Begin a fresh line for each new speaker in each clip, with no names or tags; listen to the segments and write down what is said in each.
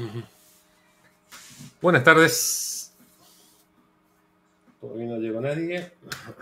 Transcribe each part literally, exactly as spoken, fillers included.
Buenas tardes. Todavía no llegó nadie.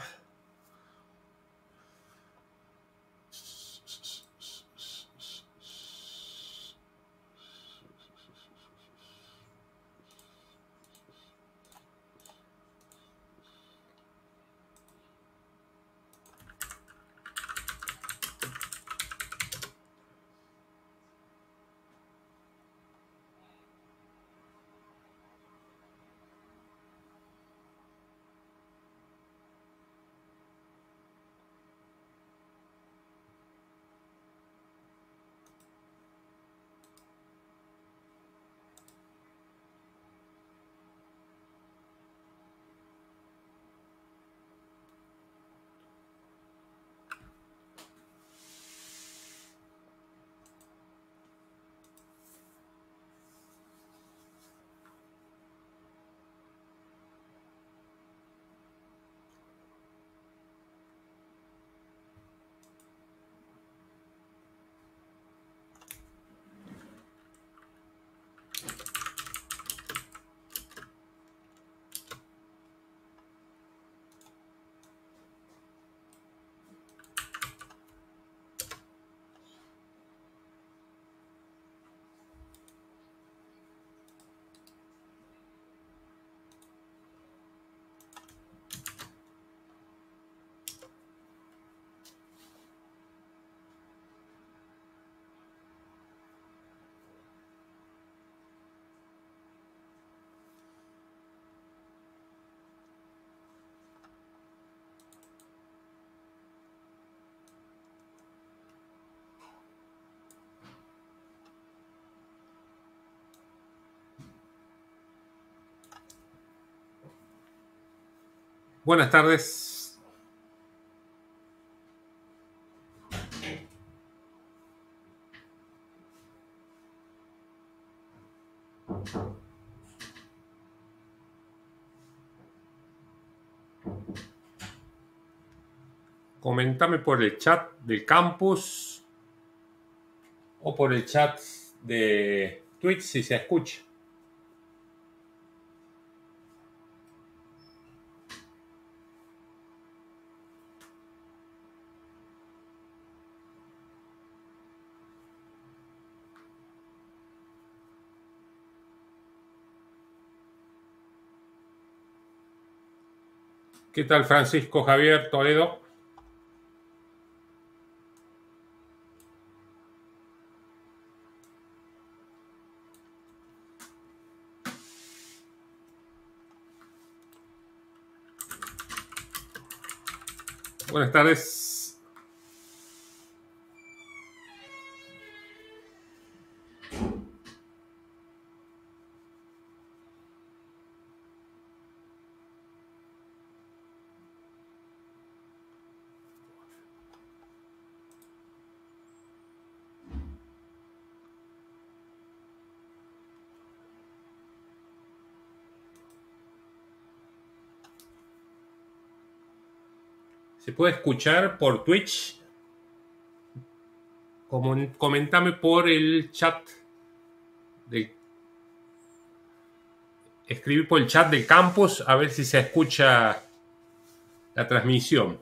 Buenas tardes. Comentame por el chat del campus o por el chat de Twitch si se escucha. ¿Qué tal, Francisco Javier Toledo? Buenas tardes. ¿Se puede escuchar por Twitch? Comentame por el chat. De... Escribí por el chat del campus a ver si se escucha la transmisión.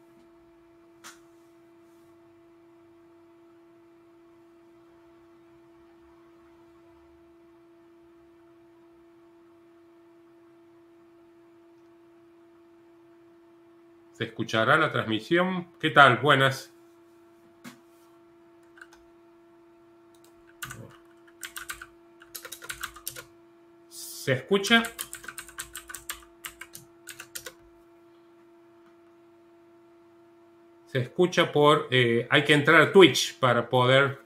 ¿Se escuchará la transmisión? ¿Qué tal? Buenas. ¿Se escucha? Se escucha por... Eh, hay que entrar a Twitch para poder...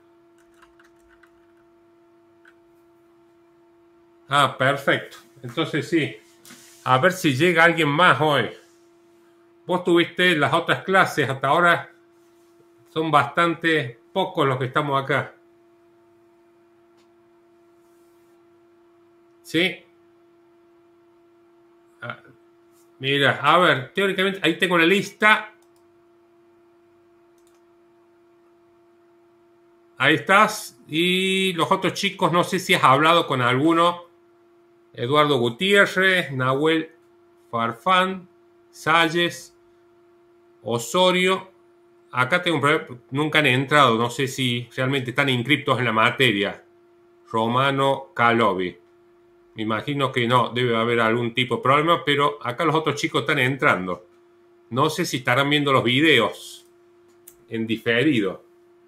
Ah, perfecto. Entonces sí. A ver si llega alguien más hoy. Vos tuviste las otras clases. Hasta ahora son bastante pocos los que estamos acá. ¿Sí? Ah, mira, a ver, teóricamente ahí tengo la lista. ahí estás. Y los otros chicos, no sé si has hablado con alguno. Eduardo Gutiérrez, Nahuel Farfán, Salles, Osorio. Acá tengo un problema, nunca han entrado, no sé si realmente están inscriptos en la materia. Romano Calovi. Me imagino que no, debe haber algún tipo de problema, pero acá los otros chicos están entrando. No sé si estarán viendo los videos en diferido.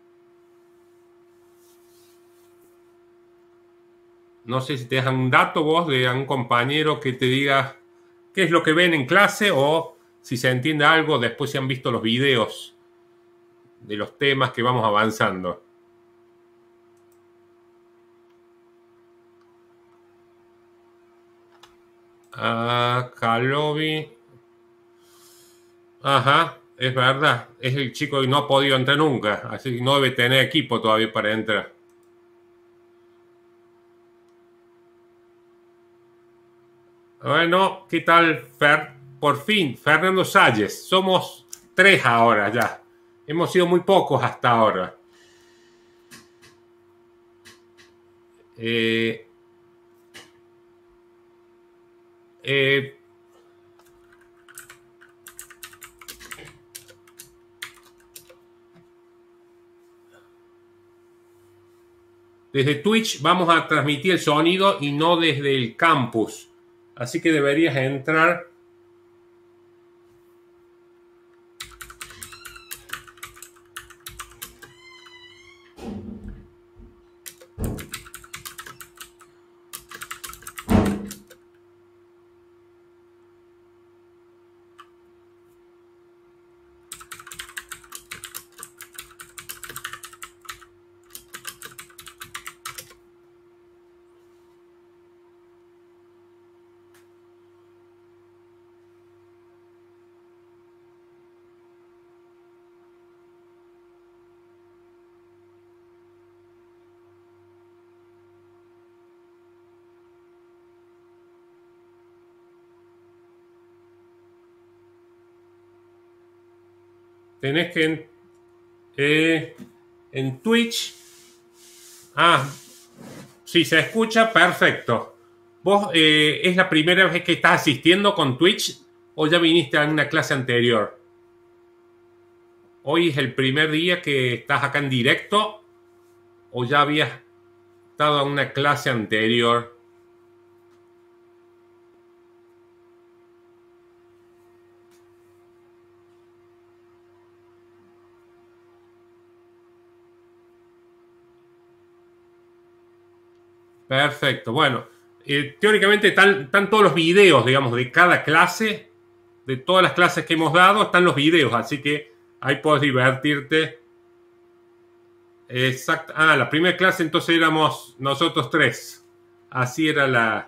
No sé si te dejan un dato vos de un compañero que te diga qué es lo que ven en clase o si se entiende algo después si han visto los videos de los temas que vamos avanzando. Ah, Calovi. Ajá, es verdad. Es el chico que no ha podido entrar nunca, así que no debe tener equipo todavía para entrar. Bueno, ¿qué tal, Fer? Por fin, Fernando Salles. Somos tres ahora ya. Hemos sido muy pocos hasta ahora. Eh, eh, desde Twitch vamos a transmitir el sonido y no desde el campus. Así que deberías entrar. Tenés que en, eh, en Twitch. Ah, sí, se escucha perfecto. ¿Vos eh, es la primera vez que estás asistiendo con Twitch o ya viniste a una clase anterior? ¿Hoy es el primer día que estás acá en directo o ya habías estado en una clase anterior? Perfecto. Bueno, eh, teóricamente están, están todos los videos, digamos, de cada clase, de todas las clases que hemos dado, están los videos, así que ahí puedes divertirte. Exacto. Ah, la primera clase entonces éramos nosotros tres. Así era la...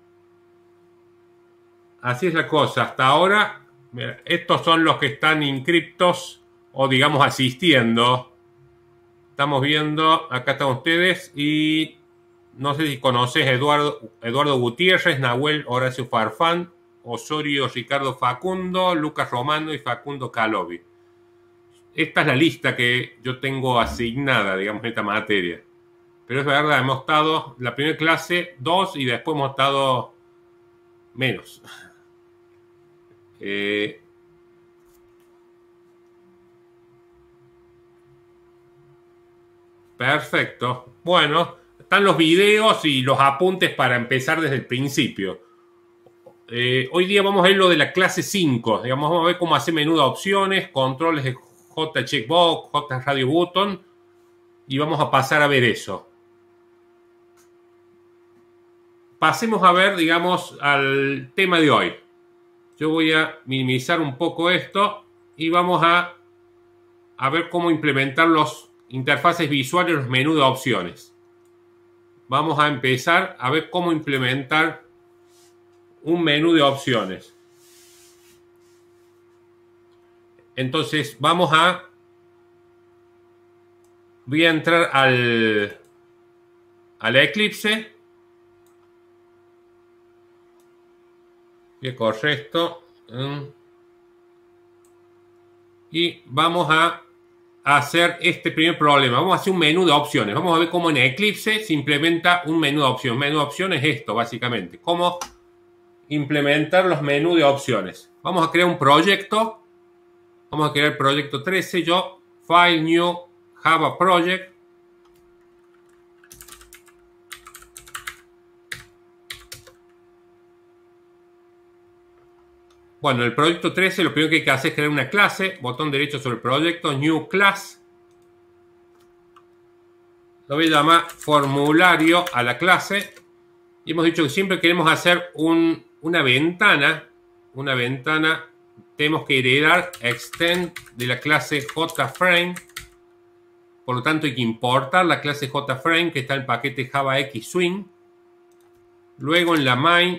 Así es la cosa. Hasta ahora, mira, estos son los que están inscriptos o digamos asistiendo. Estamos viendo, acá están ustedes y no sé si conoces Eduardo, Eduardo Gutiérrez, Nahuel Horacio Farfán, Osorio Ricardo Facundo, Lucas Romano y Facundo Calovi. Esta es la lista que yo tengo asignada, digamos, en esta materia. Pero es verdad, hemos estado la primera clase dos y después hemos estado menos. Eh, perfecto. Bueno, están los videos y los apuntes para empezar desde el principio. Eh, hoy día vamos a ver lo de la clase cinco. Digamos, vamos a ver cómo hacer menú de opciones, controles de J Checkbox, J Radio Button. Y vamos a pasar a ver eso. Pasemos a ver, digamos, al tema de hoy. Yo voy a minimizar un poco esto y vamos a, a ver cómo implementar los interfaces visuales, los menús de opciones. Vamos a empezar a ver cómo implementar un menú de opciones. Entonces vamos a... Voy a entrar al, al Eclipse. Voy a correr esto. Y vamos a a hacer este primer problema. Vamos a hacer un menú de opciones. Vamos a ver cómo en Eclipse se implementa un menú de opciones. Un menú de opciones es esto, básicamente. Cómo implementar los menús de opciones. Vamos a crear un proyecto. Vamos a crear el proyecto trece. Yo, File, New, Java Project. Bueno, el proyecto trece lo primero que hay que hacer es crear una clase. Botón derecho sobre el proyecto, New Class. Lo voy a llamar formulario a la clase. Y hemos dicho que siempre queremos hacer un, una ventana. Una ventana. Tenemos que heredar extend de la clase JFrame. Por lo tanto hay que importar la clase JFrame que está en el paquete JavaX Swing. Luego en la main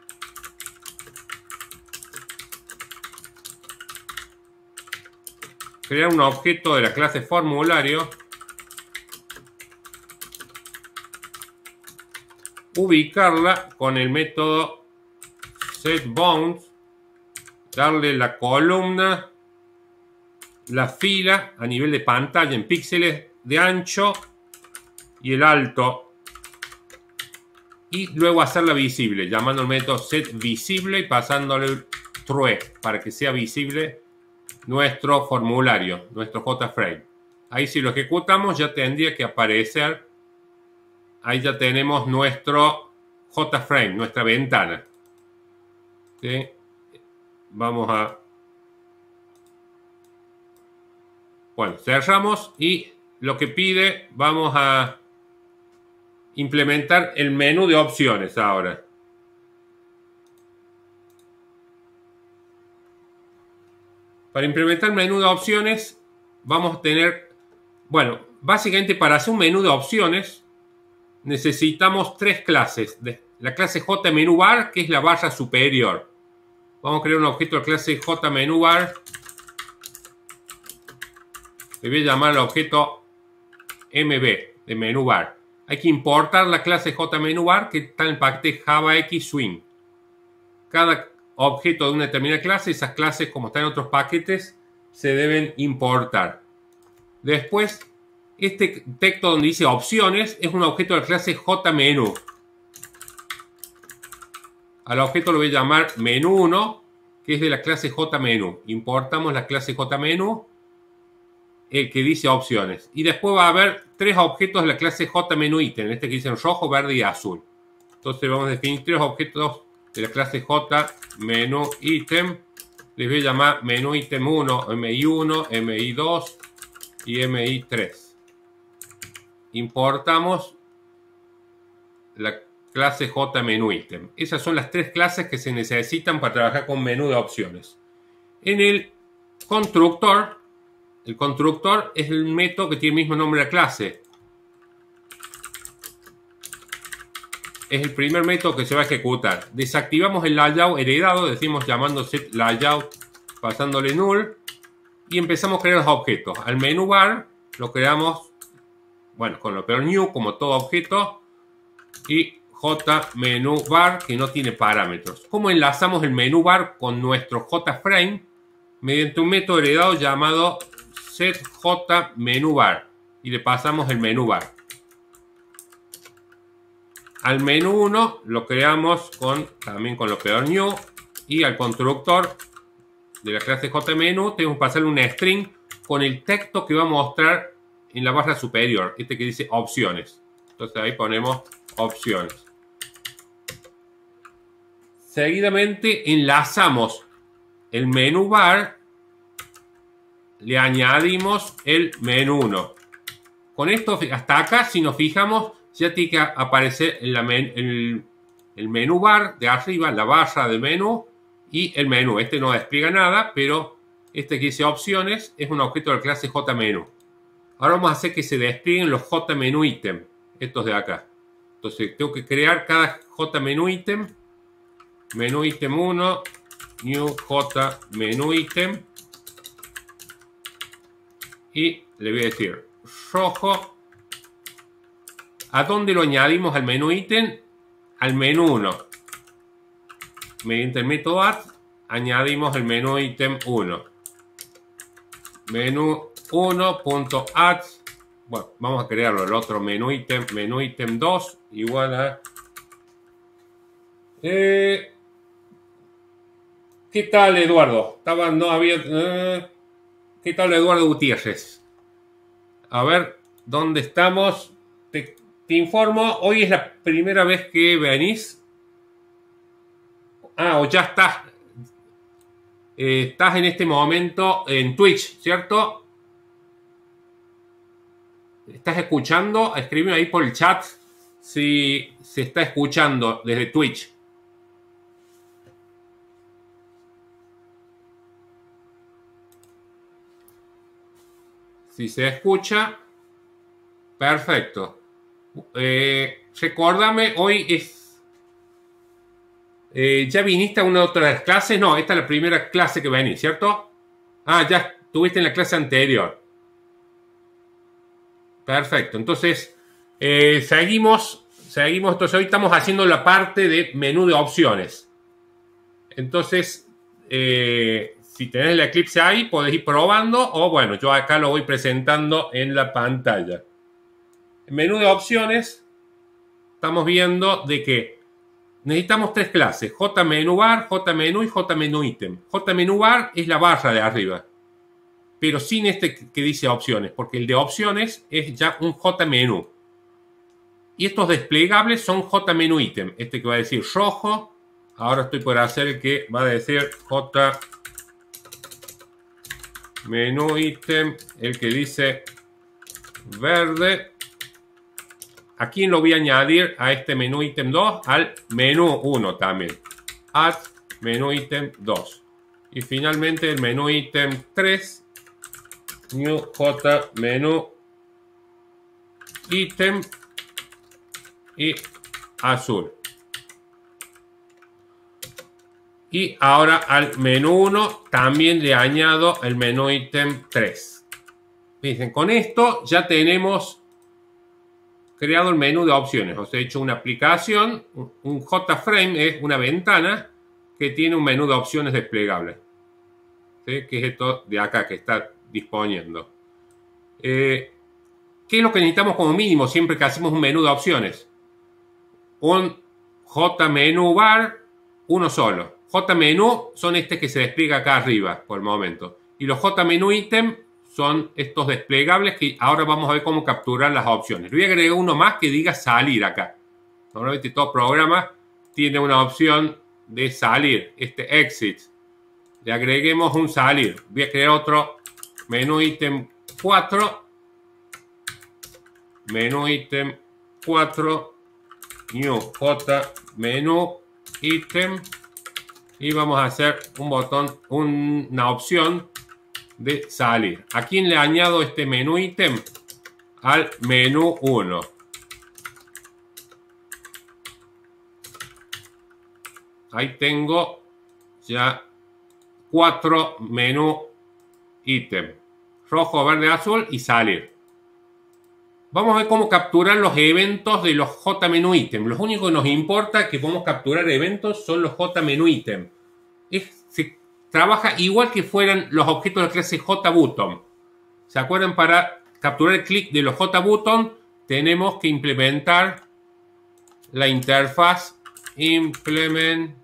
crear un objeto de la clase formulario, ubicarla con el método setBounds, darle la columna, la fila a nivel de pantalla en píxeles de ancho y el alto, y luego hacerla visible, llamando el método setVisible y pasándole true para que sea visible nuestro formulario, nuestro JFrame. Ahí si lo ejecutamos ya tendría que aparecer. Ahí ya tenemos nuestro JFrame, nuestra ventana. ¿Sí? Vamos a... Bueno, cerramos y lo que pide, vamos a implementar el menú de opciones ahora. Para implementar el menú de opciones vamos a tener, bueno, básicamente para hacer un menú de opciones necesitamos tres clases. La clase JMenuBar, que es la barra superior. Vamos a crear un objeto de clase JMenuBar. Le voy a llamar al objeto M B de MenuBar. Hay que importar la clase JMenuBar que está en el paquete JavaX Swing. Cada objeto de una determinada clase, esas clases como están en otros paquetes, se deben importar. Después, este texto donde dice opciones es un objeto de la clase JMenu. Al objeto lo voy a llamar menú uno, que es de la clase JMenu. Importamos la clase JMenu, el que dice opciones. Y después va a haber tres objetos de la clase JMenuItem, este que dicen rojo, verde y azul. Entonces vamos a definir tres objetos de la clase JMenuItem. Les voy a llamar MenuItem uno, M I uno, M I dos y M I tres. Importamos la clase JMenuItem. Esas son las tres clases que se necesitan para trabajar con menú de opciones. En el constructor, el constructor es el método que tiene el mismo nombre de la clase. Es el primer método que se va a ejecutar. Desactivamos el layout heredado, decimos llamando setLayout, pasándole null, y empezamos a crear los objetos. Al menú bar lo creamos, bueno, con lo peor new, como todo objeto, y JMenuBar, que no tiene parámetros. ¿Cómo enlazamos el menú bar con nuestro JFrame? Mediante un método heredado llamado setJMenuBar, y le pasamos el menú bar. Al menú uno lo creamos con, también con lo peor new, y al constructor de la clase JMenu tenemos que pasarle un string con el texto que va a mostrar en la barra superior, este que dice opciones. Entonces ahí ponemos opciones. Seguidamente enlazamos el menú bar, le añadimos el menú uno. Con esto, hasta acá, si nos fijamos, ya tiene que aparecer en la men el, el menú bar de arriba, la barra del menú y el menú. Este no despliega nada, pero este que dice opciones es un objeto de la clase JMenu. Ahora vamos a hacer que se desplieguen los JMenuItem, estos de acá. Entonces tengo que crear cada JMenuItem. MenuItem uno, new JMenuItem. Y le voy a decir rojo. ¿A dónde lo añadimos al menú ítem? Al menú uno. Mediante el método add añadimos el menú ítem uno. Menú uno punto add. Bueno, vamos a crearlo. El otro menú ítem, menú ítem dos igual a... Eh, ¿Qué tal, Eduardo? Estaba, no había... Eh, ¿Qué tal, Eduardo Gutiérrez? A ver, ¿dónde estamos? Te, te informo, hoy es la primera vez que venís. Ah, o ya estás. Eh, estás en este momento en Twitch, ¿cierto? ¿Estás escuchando? Escríbeme ahí por el chat si se está escuchando desde Twitch. Si se escucha, perfecto. Eh, recordame, hoy es... Eh, ¿Ya viniste a una de otras clases? No, esta es la primera clase que venís, ¿cierto? Ah, ya estuviste en la clase anterior. Perfecto, entonces eh, seguimos, seguimos, entonces hoy estamos haciendo la parte de menú de opciones. Entonces, eh, si tenés el Eclipse ahí, podés ir probando o bueno, yo acá lo voy presentando en la pantalla. En menú de opciones, estamos viendo de que necesitamos tres clases, JMenuBar, JMenú y JMenuItem. JMenuBar es la barra de arriba, pero sin este que dice opciones, porque el de opciones es ya un JMenú. Y estos desplegables son JMenuItem. Este que va a decir rojo, ahora estoy por hacer el que va a decir JMenuItem, el que dice verde. ¿A quién lo voy a añadir a este menú ítem dos? Al menú uno también. Add menú ítem dos. Y finalmente el menú ítem tres. New J menú ítem y azul. Y ahora al menú uno también le añado el menú ítem tres. Dicen, con esto ya tenemos creado el menú de opciones. Os he hecho una aplicación, un JFrame es una ventana que tiene un menú de opciones desplegable, ¿sí? Que es esto de acá que está disponiendo. Eh, ¿Qué es lo que necesitamos como mínimo siempre que hacemos un menú de opciones? Un JMenuBar, uno solo. JMenú son este que se despliega acá arriba por el momento. Y los JMenuItem son estos desplegables que ahora vamos a ver cómo capturar las opciones. Le voy a agregar uno más que diga salir acá. Normalmente todo programa tiene una opción de salir, este exit. Le agreguemos un salir. Voy a crear otro menú ítem cuatro. Menú ítem cuatro. New J menú ítem. Y vamos a hacer un botón, un, una opción de salir. ¿A quién le añado este menú ítem? Al menú uno. Ahí tengo ya cuatro menú ítem. Rojo, verde, azul y salir. Vamos a ver cómo capturar los eventos de los JMenuItem. Lo único que nos importa es que podemos capturar eventos son los JMenuItem. Es, se trabaja igual que fueran los objetos de la clase JButton. ¿Se acuerdan? Para capturar el clic de los JButton tenemos que implementar la interfaz implement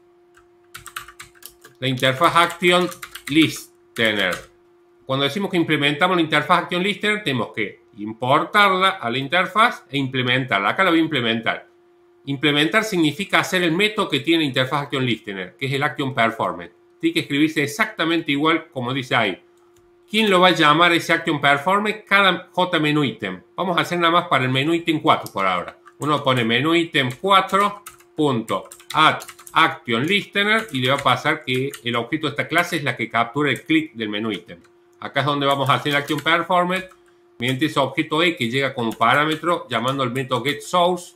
la interfaz Action Listener. Cuando decimos que implementamos la interfaz Action Listener, tenemos que importarla a la interfaz e implementarla. Acá la voy a implementar. Implementar significa hacer el método que tiene la interfaz Action Listener, que es el Action Performance. Tiene que escribirse exactamente igual como dice ahí. ¿Quién lo va a llamar ese Action Performance? Cada JMenuItem. Vamos a hacer nada más para el menú ítem cuatro por ahora. Uno pone menú ítem cuatro punto add Action Listener y le va a pasar que el objeto de esta clase es la que captura el clic del menú ítem. Acá es donde vamos a hacer el Action Performance mediante ese objeto E que llega como parámetro llamando al método getSource.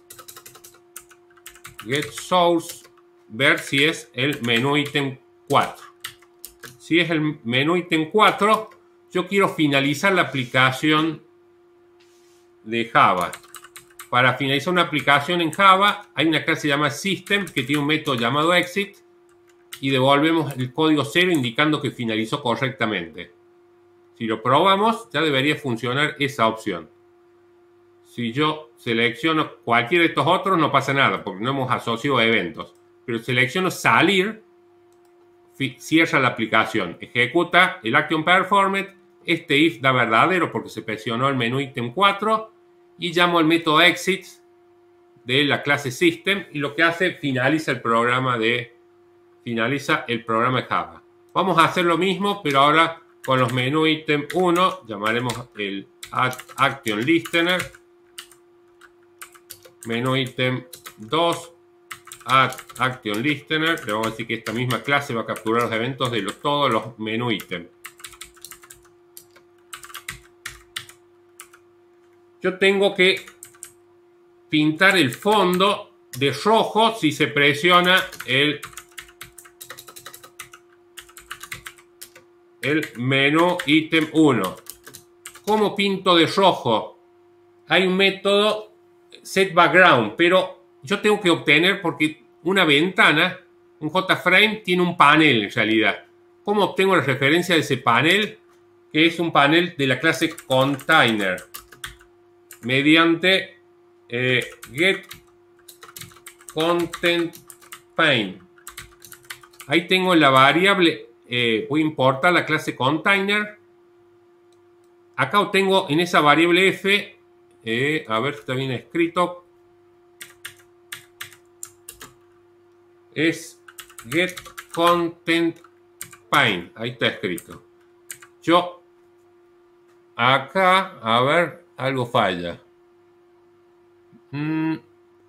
GetSource, ver si es el menú ítem cuatro. Si es el menú ítem cuatro, yo quiero finalizar la aplicación de Java. Para finalizar una aplicación en Java, hay una clase llamada System que tiene un método llamado Exit y devolvemos el código cero indicando que finalizó correctamente. Si lo probamos, ya debería funcionar esa opción. Si yo selecciono cualquiera de estos otros, no pasa nada, porque no hemos asociado eventos. Pero selecciono salir, cierra la aplicación, ejecuta el action performed, este if da verdadero porque se presionó el menú ítem cuatro, y llamo al método exit de la clase system, y lo que hace, finaliza el programa de, finaliza el programa de Java. Vamos a hacer lo mismo, pero ahora con los menú ítem uno, llamaremos el add action listener, menú ítem dos, add action listener, le vamos a decir que esta misma clase va a capturar los eventos de los, todos los menú ítem. Yo tengo que pintar el fondo de rojo si se presiona el, el menú ítem uno. ¿Cómo pinto de rojo? Hay un método set background, pero yo tengo que obtener, porque una ventana, un JFrame, tiene un panel en realidad. ¿Cómo obtengo la referencia de ese panel? Que es un panel de la clase container. Mediante eh, get content pane. Ahí tengo la variable, eh, voy a importar la clase container. Acá obtengo en esa variable f, eh, a ver si está bien escrito, es get content pane. Ahí está escrito. Yo acá, a ver, algo falla. Mm.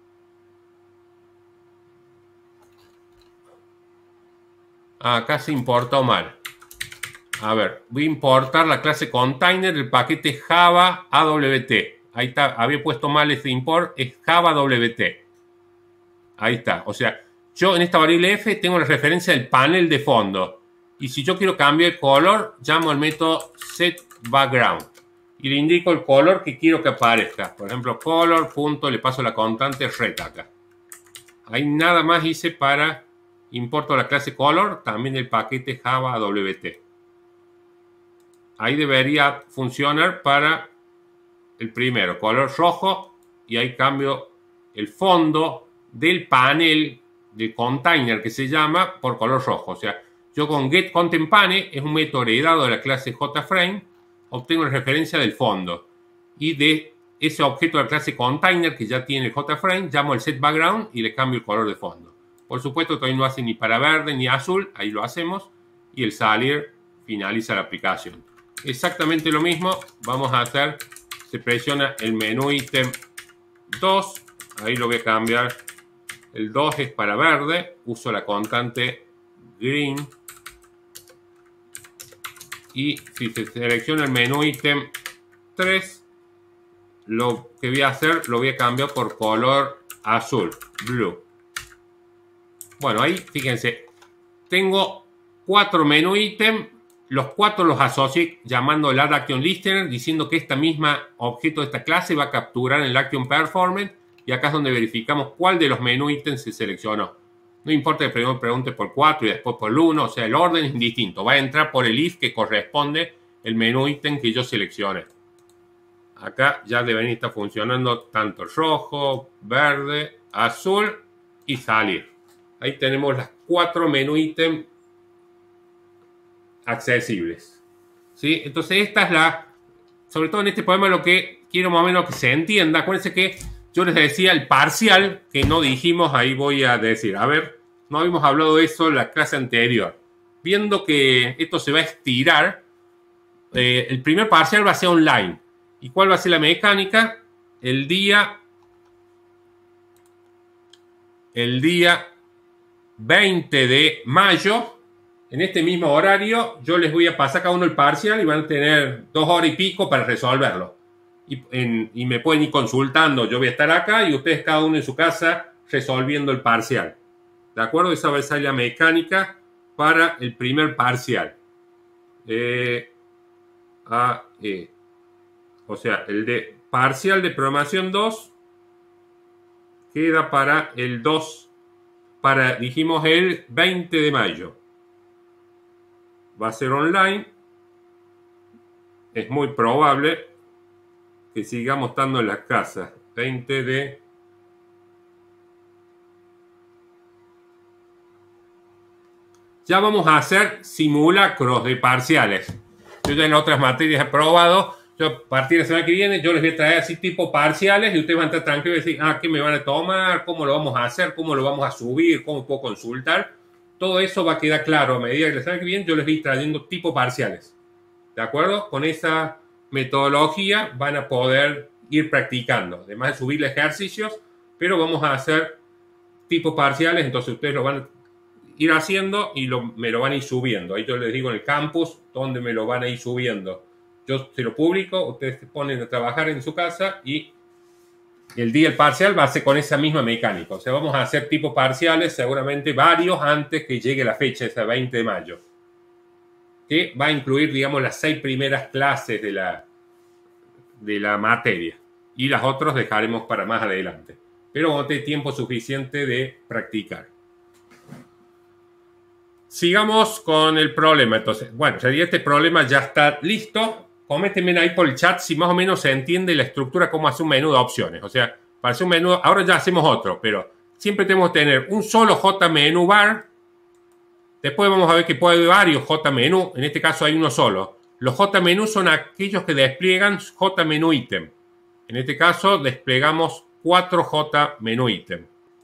Acá se importó mal. A ver, voy a importar la clase container del paquete Java A W T. Ahí está, había puesto mal este import, es Java W T. Ahí está, o sea, yo en esta variable f tengo la referencia del panel de fondo. Y si yo quiero cambiar el color, llamo al método setBackground. Y le indico el color que quiero que aparezca. Por ejemplo, color, punto, le paso la constante red acá. Ahí nada más hice para importo la clase color, también el paquete Java A W T. Ahí debería funcionar para el primero, color rojo, y ahí cambio el fondo del panel del container que se llama por color rojo. O sea, yo con getContentPane, es un método heredado de la clase JFrame, obtengo la referencia del fondo, y de ese objeto de la clase container que ya tiene el JFrame, llamo el setBackground y le cambio el color de fondo. Por supuesto, todavía no hace ni para verde ni azul, ahí lo hacemos, y el salir finaliza la aplicación. Exactamente lo mismo vamos a hacer, se presiona el menú ítem dos, ahí lo voy a cambiar, el dos es para verde, uso la constante green, y si se selecciona el menú ítem tres, lo que voy a hacer, lo voy a cambiar por color azul, blue. Bueno, ahí fíjense, tengo cuatro menú ítem, los cuatro los asocié llamando el add action listener, diciendo que esta misma objeto de esta clase va a capturar el action performance, y acá es donde verificamos cuál de los menú ítems se seleccionó. No importa que primero pregunte por cuatro y después por el uno, o sea, el orden es indistinto. Va a entrar por el if que corresponde el menú ítem que yo seleccione. Acá ya debería estar funcionando tanto rojo, verde, azul y salir. Ahí tenemos las cuatro menú ítem accesibles. ¿Sí? Entonces esta es la, sobre todo en este problema, lo que quiero más o menos que se entienda. Acuérdense que yo les decía el parcial que no dijimos, ahí voy a decir, a ver, no habíamos hablado de eso en la clase anterior. Viendo que esto se va a estirar, eh, el primer parcial va a ser online. ¿Y cuál va a ser la mecánica? El día, el día veinte de mayo, en este mismo horario, yo les voy a pasar cada uno el parcial y van a tener dos horas y pico para resolverlo. Y, en, y me pueden ir consultando. Yo voy a estar acá y ustedes cada uno en su casa resolviendo el parcial. ¿De acuerdo? Esa va a ser la mecánica para el primer parcial. Eh, a, e. O sea, el de parcial de programación dos queda para el dos, para, dijimos, el veinte de mayo. Va a ser online. es muy probable que sigamos estando en la casa. veinte de... Ya vamos a hacer simulacros de parciales. Yo ya en otras materias he probado. Yo a partir de la semana que viene, yo les voy a traer así tipo parciales y ustedes van a estar tranquilos y decir, ah, ¿qué me van a tomar? ¿Cómo lo vamos a hacer? ¿Cómo lo vamos a subir? ¿Cómo puedo consultar? Todo eso va a quedar claro a medida que la semana que viene yo les voy trayendo tipo parciales. ¿De acuerdo? Con esa metodología van a poder ir practicando. Además de subirle ejercicios, pero vamos a hacer tipos parciales, entonces ustedes lo van a ir haciendo y lo, me lo van a ir subiendo. Ahí yo les digo en el campus dónde me lo van a ir subiendo. Yo se lo publico, ustedes se ponen a trabajar en su casa y el día del parcial va a ser con esa misma mecánica. O sea, vamos a hacer tipos parciales, seguramente varios antes que llegue la fecha, esa veinte de mayo. Que va a incluir, digamos, las seis primeras clases de la, de la materia. Y las otras dejaremos para más adelante. Pero vamos a tener tiempo suficiente de practicar. Sigamos con el problema. Entonces, bueno, sería este problema ya está listo. Coméntenme ahí por el chat si más o menos se entiende la estructura, cómo hacer un menú de opciones. O sea, para hacer un menú, ahora ya hacemos otro, pero siempre tenemos que tener un solo J menú bar. Después vamos a ver que puede haber varios J menú. En este caso hay uno solo. Los J menú son aquellos que despliegan J menú ítem. En este caso desplegamos cuatro J menú ítem.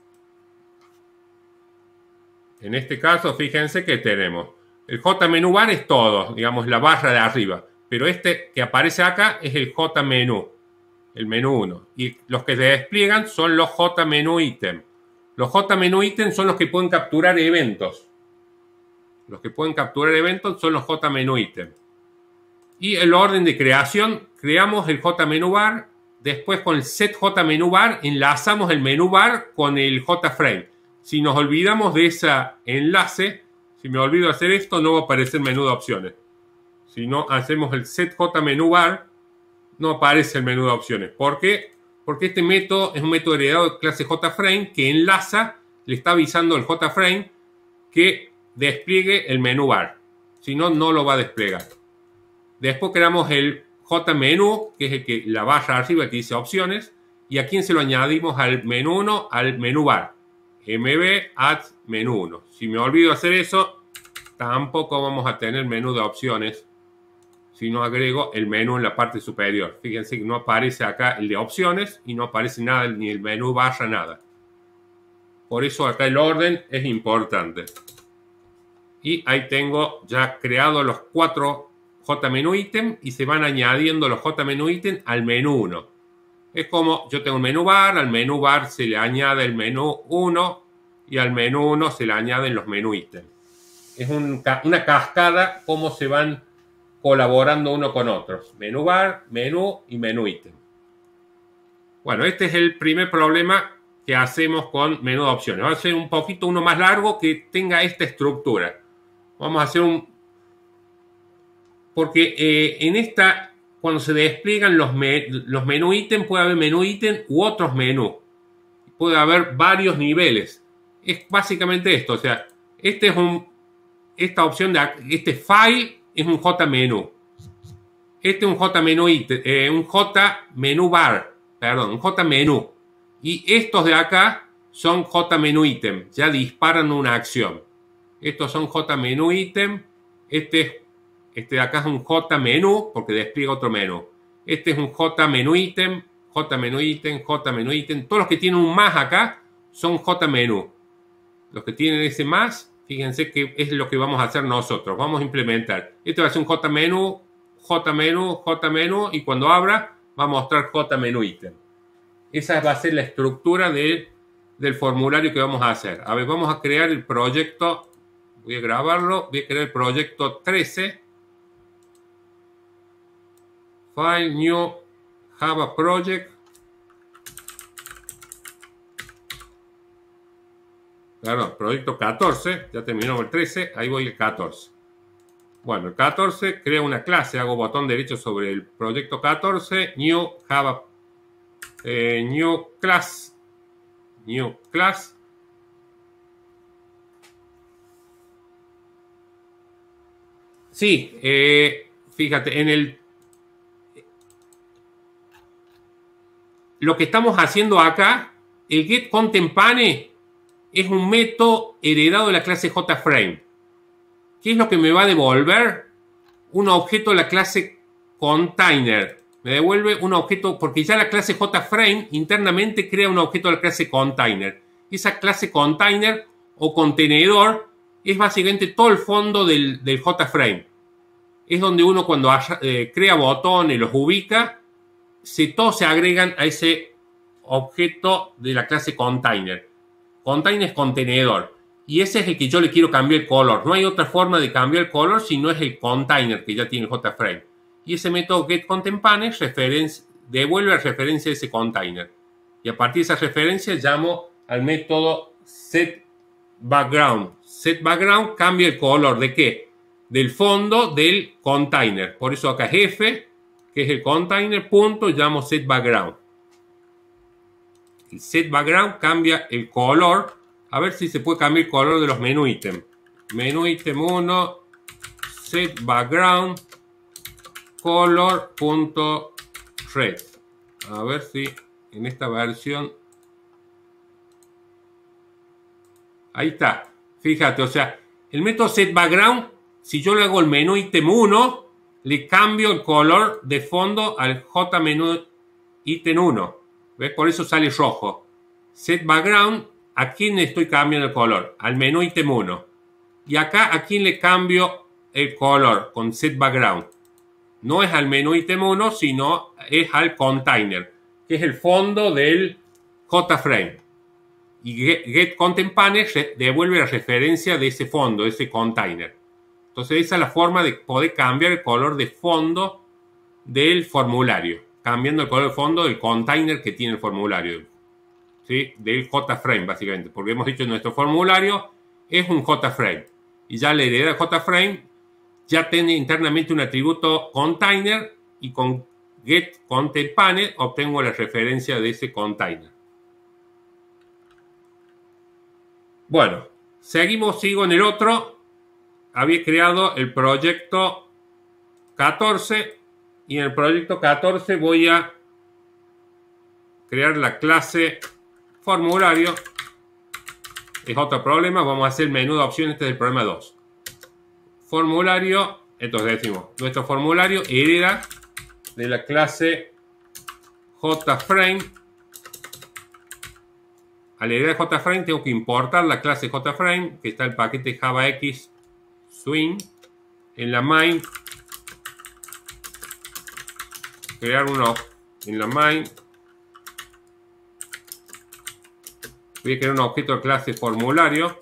En este caso, fíjense que tenemos el J menú bar es todo, digamos la barra de arriba. Pero este que aparece acá es el J menú, el menú uno. Y los que se despliegan son los J menú ítem. Los J menú ítem son los que pueden capturar eventos. Los que pueden capturar eventos son los J menú ítem. Y el orden de creación, creamos el J menú bar. Después con el set J menú bar enlazamos el menú bar con el J frame. Si nos olvidamos de ese enlace, si me olvido hacer esto, no va a aparecer menú de opciones. Si no hacemos el set J menú bar, no aparece el menú de opciones. ¿Por qué? Porque este método es un método heredado de clase JFrame que enlaza, le está avisando el JFrame que despliegue el menú bar. Si no, no lo va a desplegar. Después creamos el JMenú, que es el que la barra arriba que dice opciones. Y aquí se lo añadimos al menú uno, al menú bar. mb add menú uno. Si me olvido hacer eso, tampoco vamos a tener menú de opciones. Si no agrego el menú en la parte superior. Fíjense que no aparece acá el de opciones y no aparece nada, ni el menú barra, nada. Por eso acá el orden es importante. Y ahí tengo ya creado los cuatro J menú ítem y se van añadiendo los J menú ítem al menú uno. Es como yo tengo un menú bar, al menú bar se le añade el menú uno y al menú uno se le añaden los menú ítem. Es un, una cascada cómo se van colaborando uno con otros. Menú bar, menú y menú ítem. Bueno, este es el primer problema que hacemos con menú de opciones. Va a ser un poquito uno más largo que tenga esta estructura. Vamos a hacer un... Porque eh, en esta, cuando se despliegan los, me, los menú ítem, puede haber menú ítem u otros menús. Puede haber varios niveles. Es básicamente esto. O sea, este es un... Esta opción de... Este file es un J menú. Este es un J menú ítem, eh, un J menú bar, perdón, un J menú. Y estos de acá son J menú ítem, ya disparan una acción. Estos son J menú ítem. Este, este de acá es un J menú porque despliega otro menú. Este es un J menú ítem, J menú ítem, J menú ítem. Todos los que tienen un más acá son J menú. Los que tienen ese más, fíjense que es lo que vamos a hacer nosotros. Vamos a implementar. Este va a ser un J menú, J menú, J menú y cuando abra va a mostrar J menú ítem. Esa va a ser la estructura de, del formulario que vamos a hacer. A ver, vamos a crear el proyecto. Voy a grabarlo. Voy a crear el proyecto trece. File, New, Java Project. Claro, proyecto catorce, ya terminamos el trece, ahí voy el catorce. Bueno, el catorce, creo una clase, hago botón derecho sobre el proyecto catorce, New Java, eh, New Class, New Class. Sí, eh, fíjate, en el lo que estamos haciendo acá, el getContentPane es un método heredado de la clase JFrame. ¿Qué es lo que me va a devolver? Un objeto de la clase Container. Me devuelve un objeto, porque ya la clase JFrame internamente crea un objeto de la clase Container. Esa clase Container o contenedor es básicamente todo el fondo del, del JFrame. Es donde uno cuando haya, eh, crea botones, los ubica, se, todos se agregan a ese objeto de la clase Container. Container es contenedor. Y ese es el que yo le quiero cambiar el color. No hay otra forma de cambiar el color si no es el Container que ya tiene el JFrame. Y ese método getContentPane devuelve la referencia de ese container. Y a partir de esa referencia llamo al método setBackground. SetBackground cambia el color ¿de qué? Del fondo del container. Por eso acá es F, que es el container, punto, llamo setBackground. El setBackground cambia el color. A ver si se puede cambiar el color de los menú ítem. Menú ítem uno, setBackground, color.red. A ver si en esta versión. Ahí está. Fíjate, o sea, el método setBackground, si yo le hago el menú ítem uno, le cambio el color de fondo al JMenú ítem uno. ¿Ves? Por eso sale rojo. SetBackground, ¿a quién le estoy cambiando el color? Al menú ítem uno. Y acá, ¿a quién le cambio el color con setBackground? No es al menú ítem uno, sino es al container, que es el fondo del JFrame. Y getContentPane devuelve la referencia de ese fondo, de ese container. Entonces esa es la forma de poder cambiar el color de fondo del formulario. Cambiando el color de fondo del container que tiene el formulario. ¿Sí? Del JFrame, básicamente. Porque hemos dicho que nuestro formulario es un JFrame. Y ya la heredad del JFrame ya tiene internamente un atributo container. Y con getContentPane obtengo la referencia de ese container. Bueno, seguimos, sigo en el otro. Había creado el proyecto catorce. Y en el proyecto catorce voy a crear la clase formulario. Es otro problema. Vamos a hacer el menú de opciones. Este es el problema dos. Formulario. Entonces decimos, nuestro formulario hereda de la clase JFrame. Al heredar JFrame tengo que importar la clase JFrame, que está el paquete JavaX Swing. En la main, crear uno en la main. Voy a crear un objeto de clase formulario.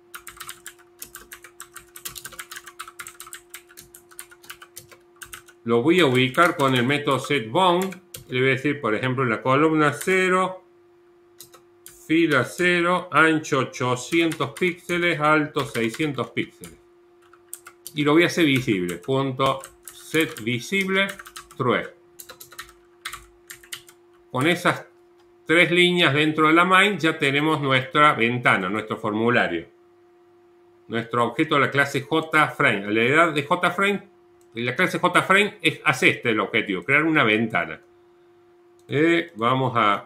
Lo voy a ubicar con el método setBound. Le voy a decir, por ejemplo, en la columna cero, fila cero, ancho ochocientos píxeles, alto seiscientos píxeles. Y lo voy a hacer visible. Punto set visible true. Con esas tres líneas dentro de la main ya tenemos nuestra ventana, nuestro formulario. Nuestro objeto de la clase JFrame. La heredad de JFrame, de la clase JFrame es hacer este el objetivo, crear una ventana. Eh, vamos a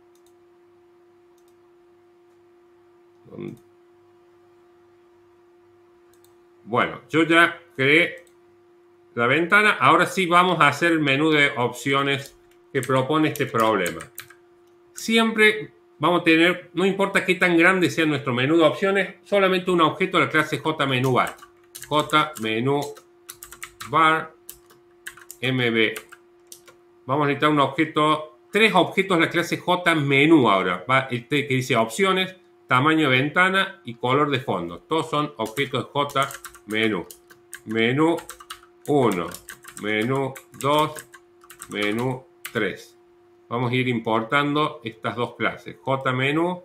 Bueno, yo ya creé la ventana. Ahora sí vamos a hacer el menú de opciones que propone este problema. Siempre vamos a tener, no importa qué tan grande sea nuestro menú de opciones, solamente un objeto de la clase JMenuBar. JMenuBar M B. Vamos a necesitar un objeto, tres objetos de la clase JMenu ahora. Va este que dice opciones, tamaño de ventana y color de fondo. Todos son objetos de JMenu. Menú uno, menú dos, menú tres. Vamos a ir importando estas dos clases, JMenu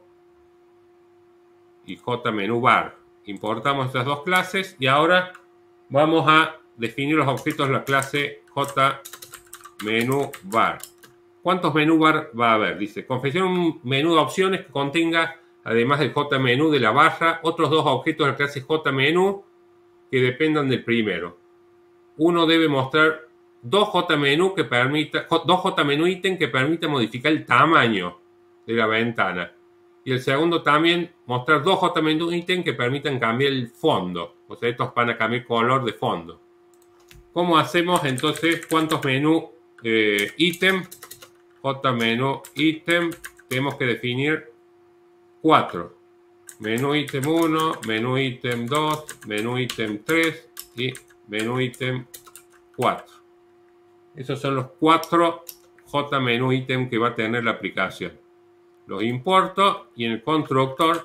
y JMenuBar. Importamos estas dos clases y ahora vamos a definir los objetos de la clase JMenuBar. ¿Cuántos menúbar va a haber? Dice, confecciona un menú de opciones que contenga, además del JMenu de la barra, otros dos objetos de la clase JMenu que dependan del primero. Uno debe mostrar dos JMenú que permita, dos JMenú ítem que permita modificar el tamaño de la ventana. Y el segundo también mostrar dos JMenú ítem que permitan cambiar el fondo. O sea, estos van a cambiar color de fondo. ¿Cómo hacemos entonces? ¿Cuántos menú eh, ítem? JMenú ítem. Tenemos que definir cuatro. Menú ítem uno, menú ítem dos, menú ítem tres y menú ítem cuatro. Esos son los cuatro JMenú ítem que va a tener la aplicación. Los importo y en el constructor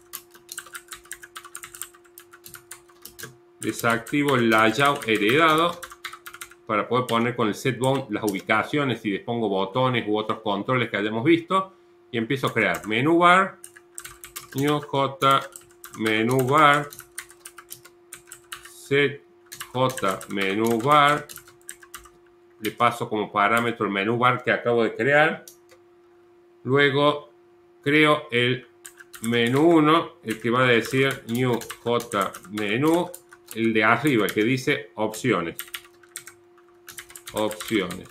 desactivo el layout heredado para poder poner con el setBound las ubicaciones y les pongo botones u otros controles que hayamos visto. Y empiezo a crear menú bar, new j menú bar, set j menú bar. Le paso como parámetro el menú bar que acabo de crear. Luego creo el menú uno, el que va a decir new j menú, el de arriba, el que dice opciones. Opciones.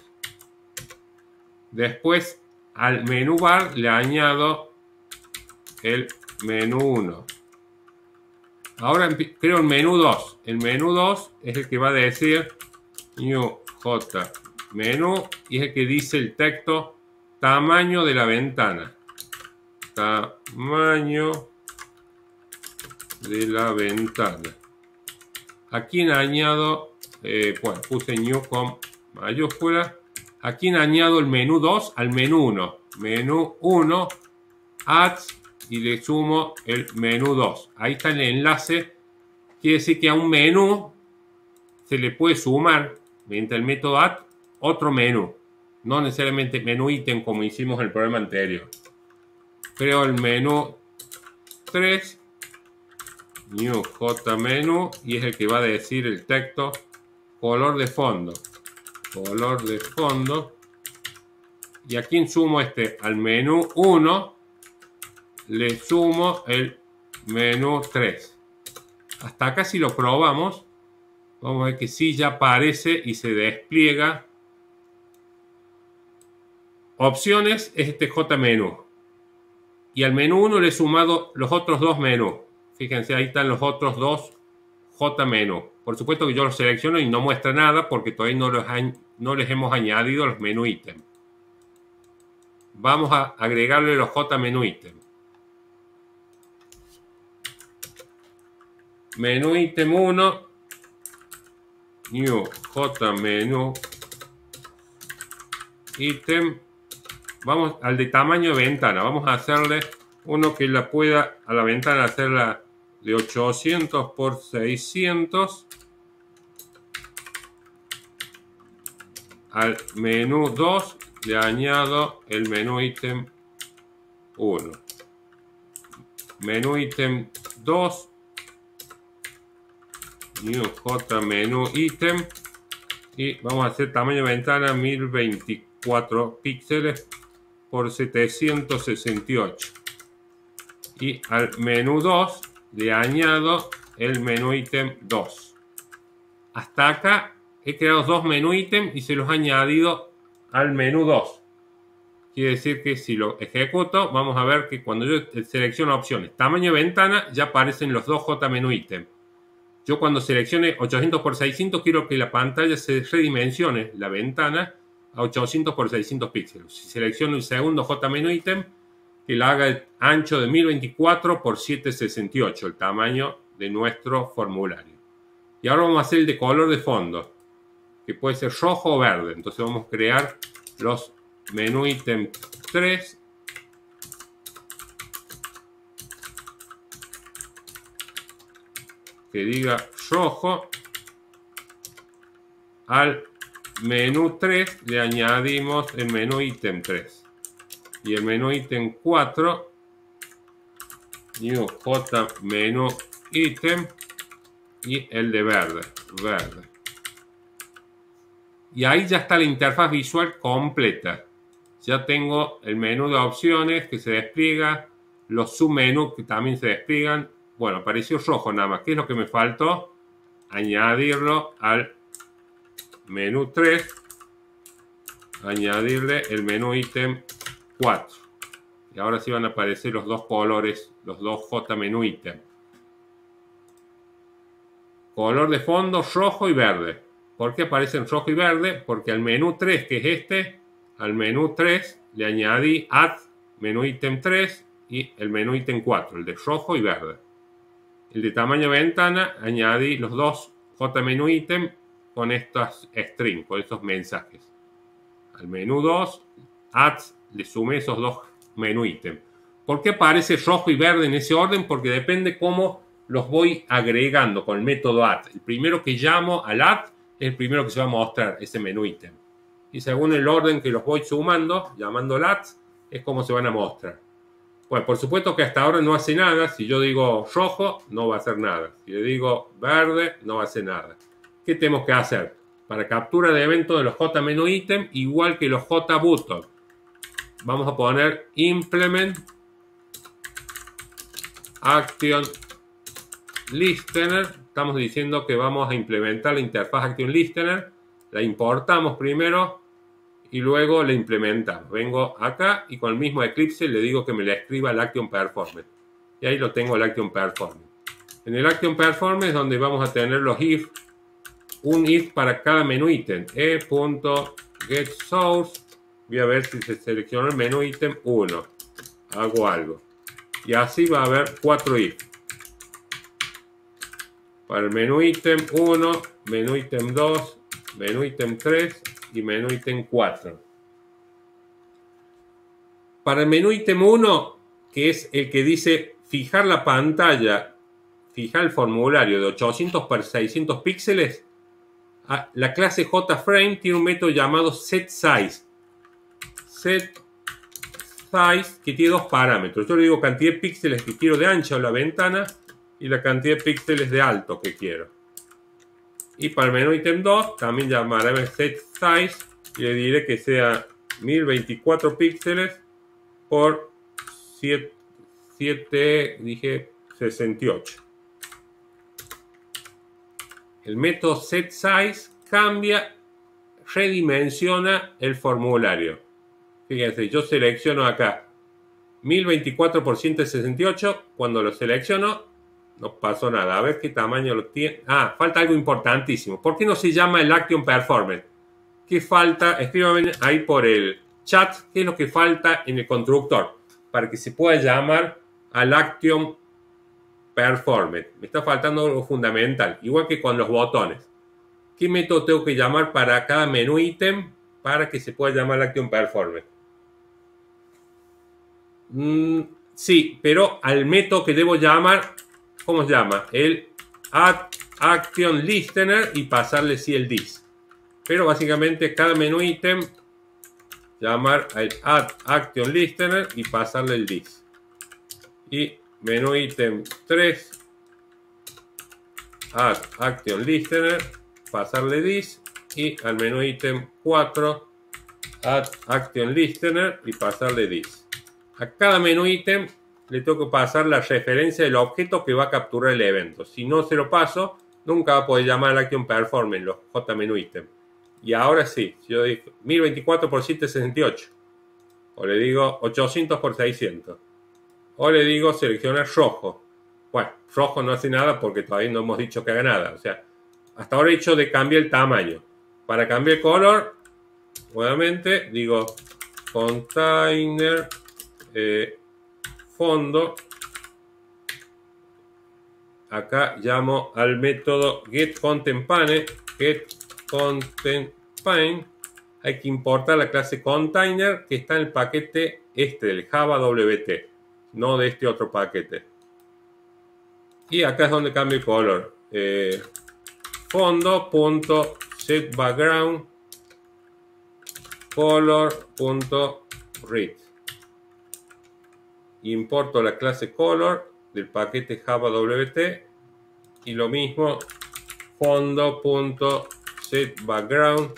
Después al menú bar le añado el menú uno. Ahora creo el menú dos. El menú dos es el que va a decir new j menú y es el que dice el texto tamaño de la ventana. Tamaño de la ventana. Aquí añado, eh, bueno, puse new con mayúscula. Aquí añado el menú dos al menú uno. Menú uno, adds y le sumo el menú dos. Ahí está el enlace. Quiere decir que a un menú se le puede sumar mediante el método add otro menú. No necesariamente menú ítem como hicimos en el programa anterior. Creo el menú tres, new jmenú y es el que va a decir el texto color de fondo. Color de fondo. Y aquí sumo este al menú uno, le sumo el menú tres. Hasta acá si lo probamos, vamos a ver que sí ya aparece y se despliega. Opciones es este JMenú. Y al menú uno le he sumado los otros dos menús. Fíjense, ahí están los otros dos JMenú. Por supuesto que yo los selecciono y no muestra nada porque todavía no, los no les hemos añadido los menú ítem. Vamos a agregarle los JMenú ítem. Menú ítem uno, new JMenú ítem. Vamos al de tamaño de ventana. Vamos a hacerle uno que la pueda a la ventana hacerla de ochocientos por seiscientos. Al menú dos le añado el menú ítem uno. Menú ítem dos. New JMenú ítem. Y vamos a hacer tamaño de ventana mil veinticuatro píxeles por setecientos sesenta y ocho. Y al menú dos le añado el menú ítem dos. Hasta acá he creado dos menú ítem y se los he añadido al menú dos. Quiere decir que si lo ejecuto, vamos a ver que cuando yo selecciono opciones, tamaño de ventana, ya aparecen los dos JMenú ítem. Yo cuando seleccione ochocientos por seiscientos quiero que la pantalla se redimensione la ventana a ochocientos por seiscientos píxeles. Si selecciono el segundo JMenú ítem, que la haga el ancho de mil veinticuatro por setecientos sesenta y ocho, el tamaño de nuestro formulario. Y ahora vamos a hacer el de color de fondo, que puede ser rojo o verde. Entonces vamos a crear los menú ítem tres. Que diga rojo. Al menú tres le añadimos el menú ítem tres. Y el menú ítem cuatro. New JMenú ítem. Y el de verde. Verde. Y ahí ya está la interfaz visual completa. Ya tengo el menú de opciones que se despliega. Los submenús que también se despliegan. Bueno, apareció rojo nada más. ¿Qué es lo que me faltó? Añadirlo al menú tres, añadirle el menú ítem cuatro. Y ahora sí van a aparecer los dos colores, los dos J menú ítem. Color de fondo rojo y verde. ¿Por qué aparecen rojo y verde? Porque al menú tres, que es este, al menú tres le añadí add menú ítem tres y el menú ítem cuatro, el de rojo y verde. El de tamaño ventana, añadí los dos J menú ítem con estos strings, con estos mensajes. Al menú dos, add, le sumé esos dos menú ítem. ¿Por qué aparece rojo y verde en ese orden? Porque depende cómo los voy agregando con el método add. El primero que llamo al add es el primero que se va a mostrar, ese menú ítem. Y según el orden que los voy sumando, llamando al add, es como se van a mostrar. Bueno, por supuesto que hasta ahora no hace nada. Si yo digo rojo, no va a hacer nada. Si le digo verde, no va a hacer nada. ¿Qué tenemos que hacer? Para captura de evento de los J menú ítem, igual que los J button, vamos a poner implement action listener. Estamos diciendo que vamos a implementar la interfaz action listener. La importamos primero y luego la implementamos. Vengo acá y con el mismo Eclipse le digo que me la escriba el action performance. Y ahí lo tengo el action performance. En el action performance es donde vamos a tener los if. Un if para cada menú ítem. e.getSource. Voy a ver si se selecciona el menú ítem uno. Hago algo. Y así va a haber cuatro if. Para el menú ítem uno, menú ítem dos, menú ítem tres y menú ítem cuatro. Para el menú ítem uno, que es el que dice fijar la pantalla, fijar el formulario de ochocientos por seiscientos píxeles, la clase JFrame tiene un método llamado setSize. SetSize que tiene dos parámetros. Yo le digo cantidad de píxeles que quiero de ancha o la ventana y la cantidad de píxeles de alto que quiero. Y para el menú ítem dos también llamaré setSize y le diré que sea mil veinticuatro píxeles por siete, siete, dije sesenta y ocho. El método setSize cambia, redimensiona el formulario. Fíjense, yo selecciono acá mil veinticuatro por ciento sesenta y ocho. Cuando lo selecciono, no pasó nada. A ver qué tamaño lo tiene. Ah, falta algo importantísimo. ¿Por qué no se llama el Action Performance? ¿Qué falta? Escríbanme ahí por el chat qué es lo que falta en el constructor para que se pueda llamar al Action Performance. Me está faltando algo fundamental, igual que con los botones. ¿Qué método tengo que llamar para cada menú ítem para que se pueda llamar Action Performance? Mm, sí, pero al método que debo llamar, ¿cómo se llama? El Add Action Listener y pasarle sí el this. Pero básicamente cada menú ítem llamar al Add Action Listener y pasarle el this. Y menú ítem tres, Add Action Listener, pasarle this. Y al menú ítem cuatro, Add Action Listener y pasarle this. A cada menú ítem le tengo que pasar la referencia del objeto que va a capturar el evento. Si no se lo paso, nunca va a poder llamar al Action Performance, los J menú ítem. Y ahora sí, si yo digo mil veinticuatro por ciento sesenta y ocho, o le digo ochocientos por seiscientos, o le digo seleccionar rojo. Bueno, rojo no hace nada porque todavía no hemos dicho que haga nada. O sea, hasta ahora he hecho de cambiar el tamaño. Para cambiar el color, nuevamente digo container eh, fondo. Acá llamo al método getContentPane. GetContentPane. Hay que importar la clase container que está en el paquete este del Java W T, no de este otro paquete. Y acá es donde cambio el color. Eh, fondo.setBackground color.red. Importo la clase color del paquete Java W T y lo mismo fondo.setBackground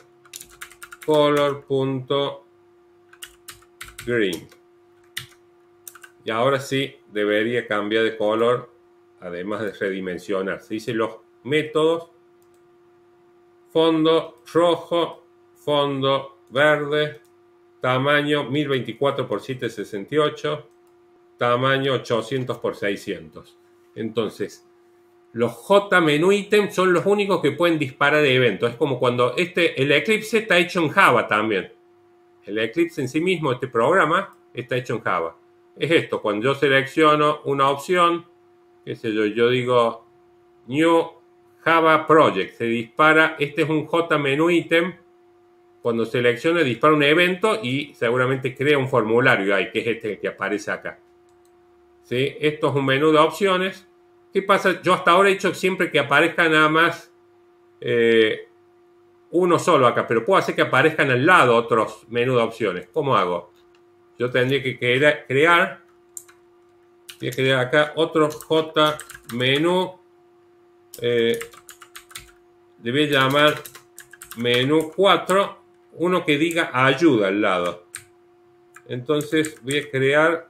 color.green. Y ahora sí debería cambiar de color, además de redimensionar. Se dice los métodos fondo rojo, fondo verde, tamaño mil veinticuatro por setecientos sesenta y ocho, tamaño ochocientos por seiscientos. Entonces, los J menú ítem son los únicos que pueden disparar eventos. Es como cuando este, el Eclipse está hecho en Java también. El Eclipse en sí mismo, este programa, está hecho en Java. Es esto, cuando yo selecciono una opción, qué sé yo, yo digo New Java Project, se dispara, este es un J menú ítem. Cuando seleccione, dispara un evento y seguramente crea un formulario ahí, que es este que aparece acá. ¿Sí? Esto es un menú de opciones. ¿Qué pasa? Yo hasta ahora he hecho siempre que aparezca nada más eh, uno solo acá, pero puedo hacer que aparezcan al lado otros menús de opciones. ¿Cómo hago? Yo tendría que crear, crear voy a crear acá otro J menú. Eh, le voy a llamar menú cuatro, uno que diga ayuda al lado. Entonces voy a crear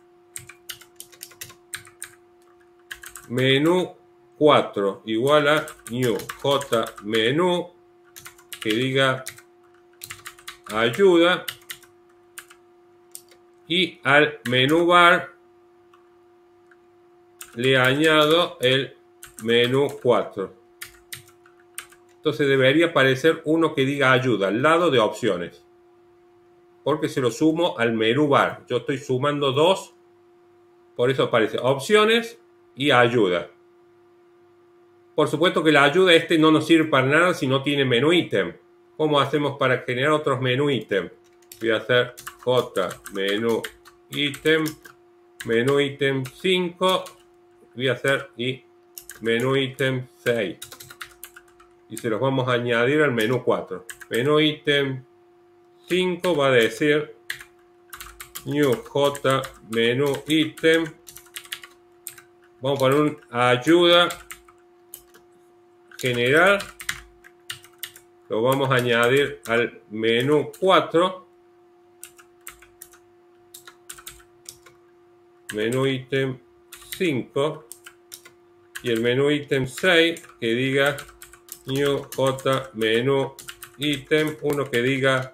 menú cuatro igual a new J menú que diga ayuda, y al menú bar le añado el menú cuatro. Entonces debería aparecer uno que diga ayuda al lado de opciones, porque se lo sumo al menú bar. Yo estoy sumando dos, por eso aparece opciones y ayuda. Por supuesto que la ayuda este no nos sirve para nada si no tiene menú ítem. ¿Cómo hacemos para generar otros menú ítem? Voy a hacer J menú ítem, menú ítem cinco, voy a hacer y menú ítem seis. Y se los vamos a añadir al menú cuatro. Menú ítem cinco va a decir new J menú ítem. Vamos a poner un ayuda general. Lo vamos a añadir al menú cuatro. Menú ítem cinco. Y el menú ítem seis que diga new J menú ítem, uno que diga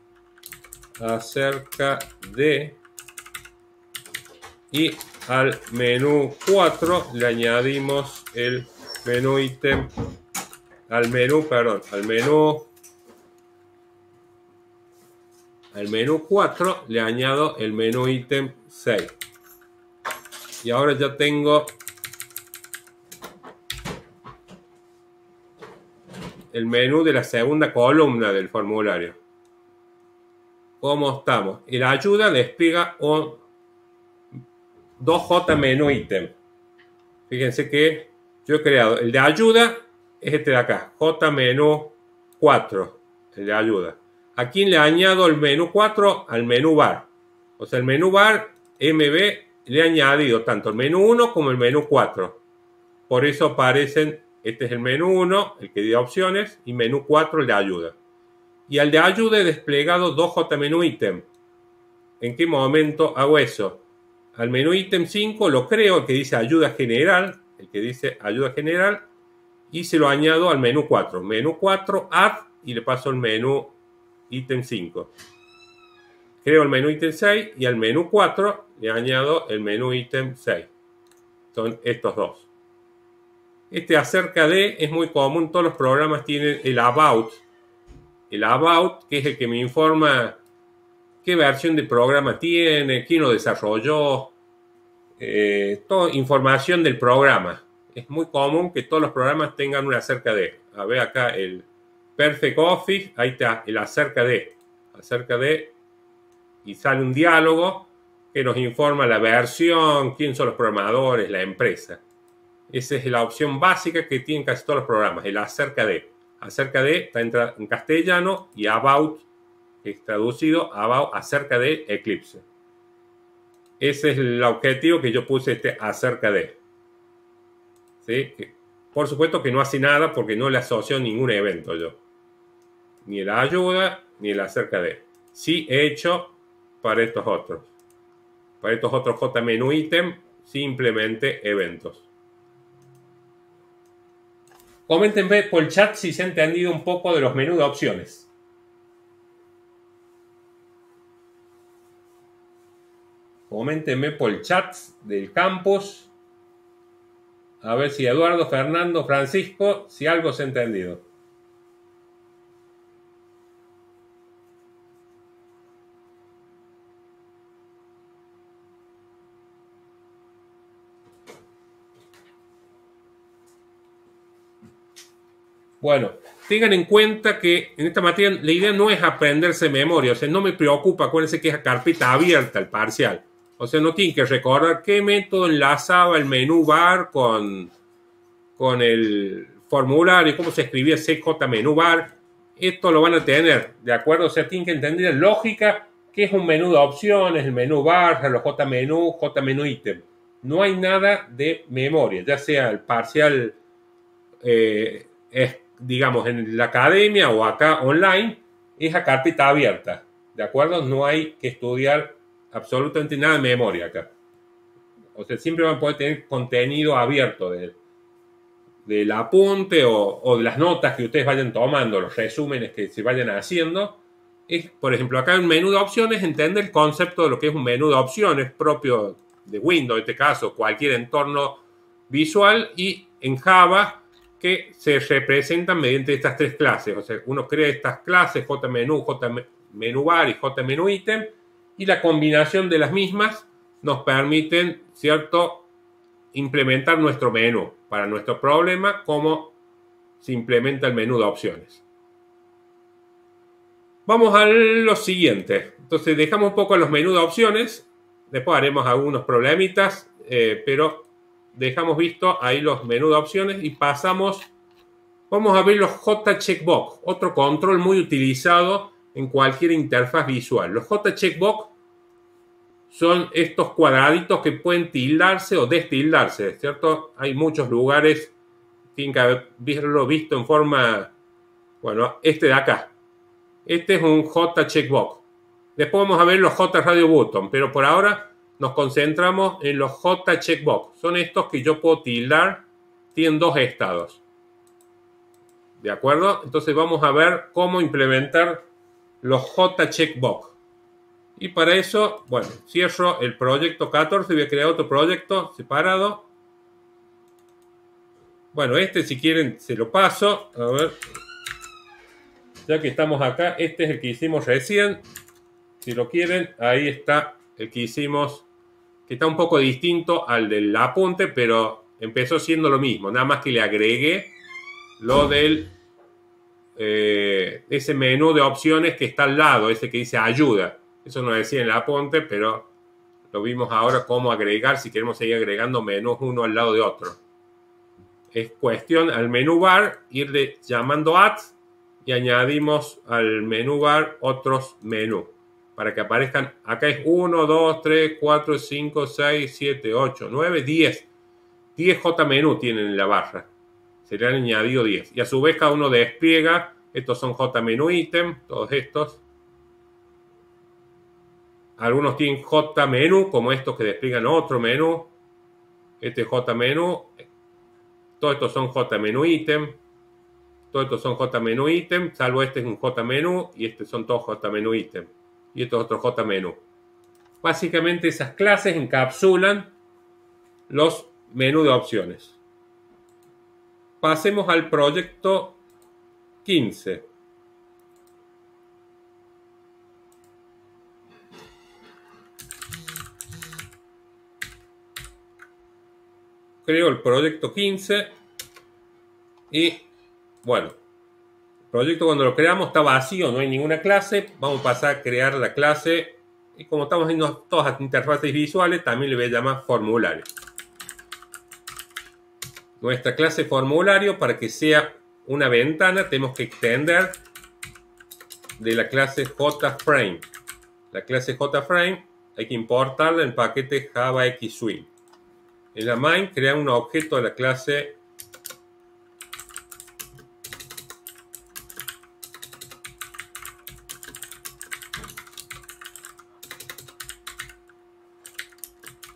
acerca de, y al menú cuatro le añadimos el menú ítem, al menú, perdón, al menú, al menú cuatro le añado el menú ítem seis. Y ahora ya tengo el menú de la segunda columna del formulario. ¿Cómo estamos? Y la ayuda despliega un dos J menú ítem. Fíjense que yo he creado el de ayuda, es este de acá, J menú cuatro, el de ayuda. Aquí le añado el menú cuatro al menú bar. O sea, el menú bar M B le he añadido tanto el menú uno como el menú cuatro. Por eso aparecen, este es el menú uno, el que da opciones, y menú cuatro, el de ayuda. Y al de ayuda he desplegado dos J menú ítem. ¿En qué momento hago eso? Al menú ítem cinco lo creo, el que dice ayuda general, el que dice ayuda general, y se lo añado al menú cuatro. Menú cuatro, add, y le paso el menú ítem cinco. Creo el menú ítem seis y al menú cuatro le añado el menú ítem seis. Son estos dos. Este acerca de es muy común, todos los programas tienen el about. El about, que es el que me informa qué versión de programa tiene, quién lo desarrolló, eh, toda información del programa. Es muy común que todos los programas tengan un acerca de. A ver acá el Perfect Office, ahí está el acerca de. Acerca de, y sale un diálogo que nos informa la versión, quién son los programadores, la empresa. Esa es la opción básica que tienen casi todos los programas, el acerca de. Acerca de está en castellano, y about, que es traducido, about, acerca de Eclipse. Ese es el objetivo que yo puse, este acerca de. ¿Sí? Que, por supuesto que no hace nada porque no le asocio ningún evento yo. Ni la ayuda, ni el acerca de. Sí he hecho para estos otros. Para estos otros J menú ítem, simplemente eventos. Coméntenme por el chat si se ha entendido un poco de los menús de opciones. Coméntenme por el chat del campus. A ver si Eduardo, Fernando, Francisco, si algo se ha entendido. Bueno, tengan en cuenta que en esta materia la idea no es aprenderse de memoria. O sea, no me preocupa, acuérdense que es a carpeta abierta el parcial. O sea, no tienen que recordar qué método enlazaba el menú bar con, con el formulario, cómo se escribía C J menú bar. Esto lo van a tener, ¿de acuerdo? O sea, tienen que entender la lógica, qué es un menú de opciones, el menú bar, los J menú, J menú ítem. No hay nada de memoria, ya sea el parcial, eh, es, digamos, en la academia o acá online, es a carpeta abierta, ¿de acuerdo? No hay que estudiar absolutamente nada de memoria acá. O sea, siempre van a poder tener contenido abierto de, del apunte o, o de las notas que ustedes vayan tomando, los resúmenes que se vayan haciendo. Es, por ejemplo, acá en menú de opciones, entender el concepto de lo que es un menú de opciones propio de Windows, en este caso, cualquier entorno visual, y en Java, que se representan mediante estas tres clases. O sea, uno crea estas clases, JMenú, JMenú bar y JMenú ítem, y la combinación de las mismas nos permiten, ¿cierto?, implementar nuestro menú para nuestro problema, como se implementa el menú de opciones. Vamos a lo siguiente. Entonces dejamos un poco los menús de opciones, después haremos algunos problemitas, eh, pero dejamos visto ahí los menús de opciones y pasamos, vamos a ver los J checkbox, otro control muy utilizado en cualquier interfaz visual. Los J checkbox son estos cuadraditos que pueden tildarse o destildarse, ¿cierto? Hay muchos lugares, tienen que haberlo visto en forma, bueno, este de acá. Este es un J checkbox. Después vamos a ver los J radio button, pero por ahora nos concentramos en los J checkbox. Son estos que yo puedo tildar, tienen dos estados. ¿De acuerdo? Entonces vamos a ver cómo implementar los J checkbox. Y para eso, bueno, cierro el proyecto catorce, voy a crear otro proyecto separado. Bueno, este si quieren se lo paso. A ver. Ya que estamos acá, este es el que hicimos recién. Si lo quieren, ahí está el que hicimos, que está un poco distinto al del apunte, pero empezó siendo lo mismo. Nada más que le agregué lo del eh, ese menú de opciones que está al lado, ese que dice ayuda. Eso no decía en el apunte, pero lo vimos ahora cómo agregar, si queremos seguir agregando menús uno al lado de otro. Es cuestión al menú bar, irle llamando add y añadimos al menú bar otros menús para que aparezcan. Acá es uno, dos, tres, cuatro, cinco, seis, siete, ocho, nueve, diez. diez J menú tienen en la barra. Se le han añadido diez. Y a su vez cada uno despliega. Estos son J menú ítem, todos estos. Algunos tienen J menú, como estos que despliegan otro menú. Este es J menú. Todos estos son J menú ítem. Todos estos son J menú ítem, salvo este es un J menú y estos son todos J menú ítem. Y estos otros J menú. Básicamente esas clases encapsulan los menús de opciones. Pasemos al proyecto quince. Creo el proyecto quince y bueno, el proyecto cuando lo creamos está vacío, no hay ninguna clase. Vamos a pasar a crear la clase y como estamos haciendo todas las interfaces visuales, también le voy a llamar formulario. Nuestra clase formulario, para que sea una ventana, tenemos que extender de la clase JFrame. La clase JFrame hay que importarla en el paquete Java Xswing. En la main, crear un objeto de la clase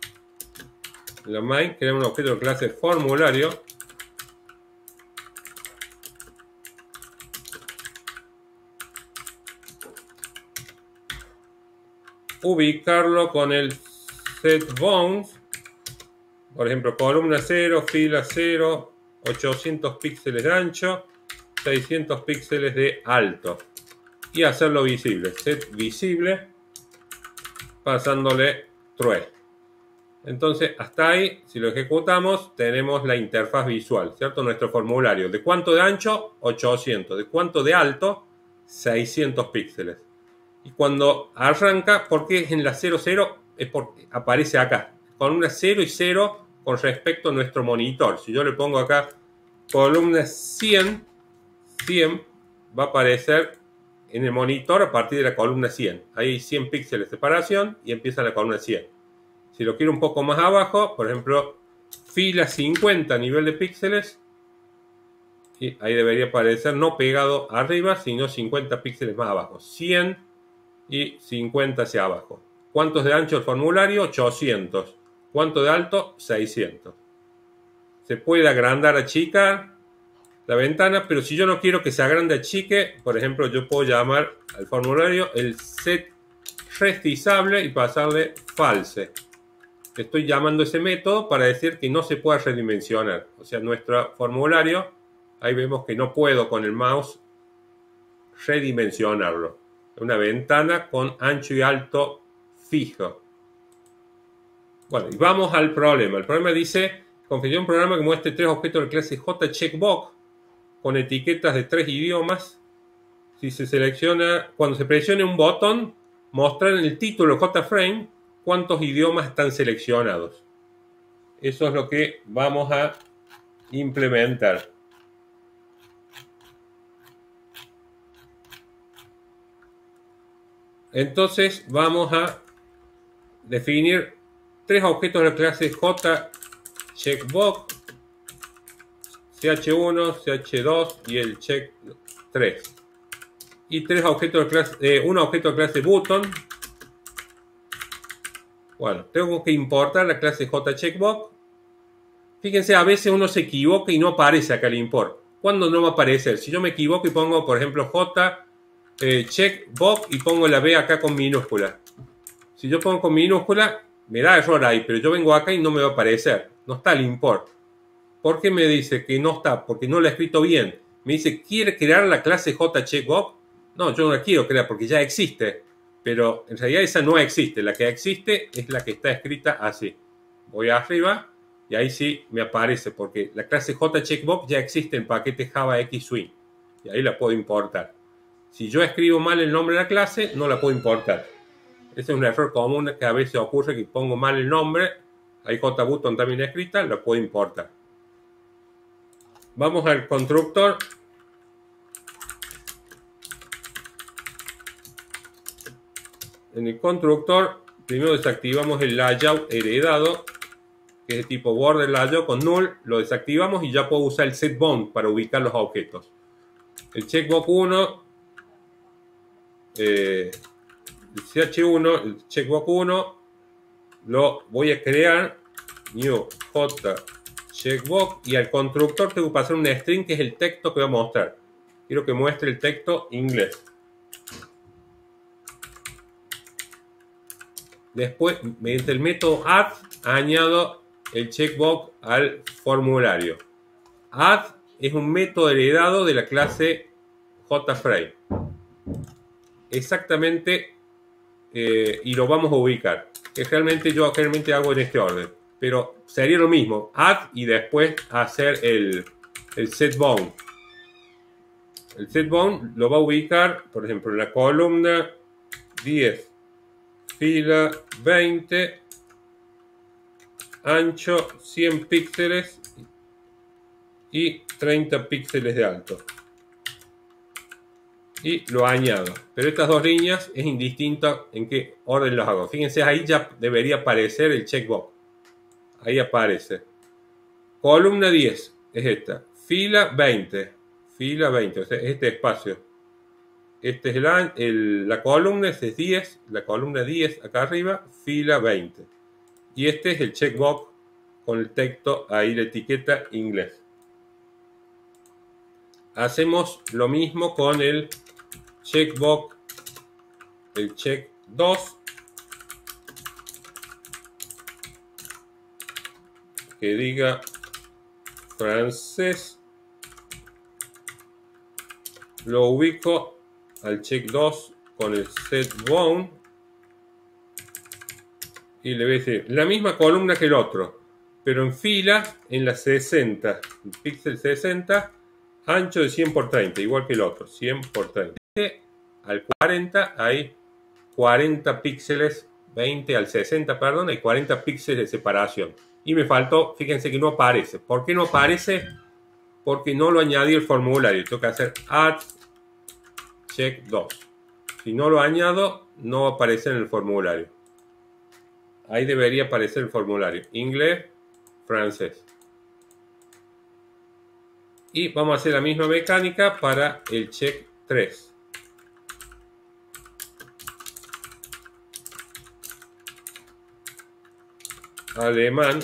en la main, crear un objeto de la clase formulario ubicarlo con el set bounds. Por ejemplo, columna cero, fila cero, ochocientos píxeles de ancho, seiscientos píxeles de alto. Y hacerlo visible. Set visible, pasándole true. Entonces, hasta ahí, si lo ejecutamos, tenemos la interfaz visual, ¿cierto? Nuestro formulario. ¿De cuánto de ancho? ochocientos. ¿De cuánto de alto? seiscientos píxeles. Y cuando arranca, ¿por qué es en la cero cero? Es porque aparece acá, con una cero y cero con respecto a nuestro monitor. Si yo le pongo acá columna cien, cien va a aparecer en el monitor a partir de la columna cien. Ahí hay cien píxeles de separación y empieza la columna cien. Si lo quiero un poco más abajo, por ejemplo, fila cincuenta a nivel de píxeles, y ahí debería aparecer no pegado arriba, sino cincuenta píxeles más abajo. cien y cincuenta hacia abajo. ¿Cuántos de ancho el formulario? ochocientos. ¿Cuánto de alto? seiscientos. Se puede agrandar, achicar la ventana, pero si yo no quiero que se agrande, achique, por ejemplo, yo puedo llamar al formulario el set restizable y pasarle false. Estoy llamando ese método para decir que no se puede redimensionar. O sea, nuestro formulario, ahí vemos que no puedo con el mouse redimensionarlo. Es una ventana con ancho y alto fijo. Bueno, y vamos al problema. El problema dice, configure un programa que muestre tres objetos de clase JCheckBox con etiquetas de tres idiomas. Si se selecciona, cuando se presione un botón, mostrar en el título JFrame cuántos idiomas están seleccionados. Eso es lo que vamos a implementar. Entonces vamos a definir tres objetos de la clase JCheckBox, C H uno, C H dos y el check tres. Y tres objetos de clase, eh, un objeto de clase button. Bueno, tengo que importar la clase JCheckBox. Fíjense, a veces uno se equivoca y no aparece acá el import. ¿Cuándo no va a aparecer? Si yo me equivoco y pongo, por ejemplo, J eh, checkbox y pongo la B acá con minúscula. Si yo pongo con minúscula, me da error ahí, pero yo vengo acá y no me va a aparecer. No está el import. ¿Por qué me dice que no está? Porque no lo he escrito bien. Me dice, ¿quiere crear la clase JCheckBox? No, yo no la quiero crear porque ya existe. Pero en realidad esa no existe. La que existe es la que está escrita así. Voy arriba y ahí sí me aparece porque la clase JCheckBox ya existe en paquete Java Xswing. Y ahí la puedo importar. Si yo escribo mal el nombre de la clase, no la puedo importar. Ese es un error común que a veces ocurre, que pongo mal el nombre. Hay JButton también escrita, la puedo importar. Vamos al constructor. En el constructor, primero desactivamos el layout heredado, que es de tipo border layout con null. Lo desactivamos y ya puedo usar el setBound para ubicar los objetos. El checkbox uno, eh, el C H uno, el checkbox uno, lo voy a crear, new JCheckBox, y al constructor tengo que pasar un string que es el texto que voy a mostrar. Quiero que muestre el texto inglés. Después, mediante el método add, añado el checkbox al formulario. Add es un método heredado de la clase JFrame. Exactamente, eh, y lo vamos a ubicar. Que realmente yo realmente hago en este orden. Pero sería lo mismo, add y después hacer el, el setBound. El setBound lo va a ubicar, por ejemplo, en la columna diez. Fila veinte, ancho cien píxeles y treinta píxeles de alto. Y lo añado. Pero estas dos líneas es indistinto en qué orden los hago. Fíjense, ahí ya debería aparecer el checkbox. Ahí aparece. Columna diez es esta. Fila veinte. Fila veinte, o sea, este espacio. Este es el, el, la columna, este es diez, la columna diez acá arriba, fila veinte. Y este es el checkbox con el texto, ahí la etiqueta inglés. Hacemos lo mismo con el checkbox, el check dos, que diga francés. Lo ubico al check dos con el set bound. Y le voy a decir la misma columna que el otro, pero en fila en la sesenta, píxel sesenta, ancho de cien por treinta, igual que el otro, cien por treinta. Al cuarenta hay cuarenta píxeles, veinte al sesenta, perdón, hay cuarenta píxeles de separación. Y me faltó, fíjense que no aparece. ¿Por qué no aparece? Porque no lo añadí el formulario. Tengo que hacer add check dos. Si no lo añado, no aparece en el formulario. Ahí debería aparecer el formulario. Inglés, francés. Y vamos a hacer la misma mecánica para el check tres. Alemán.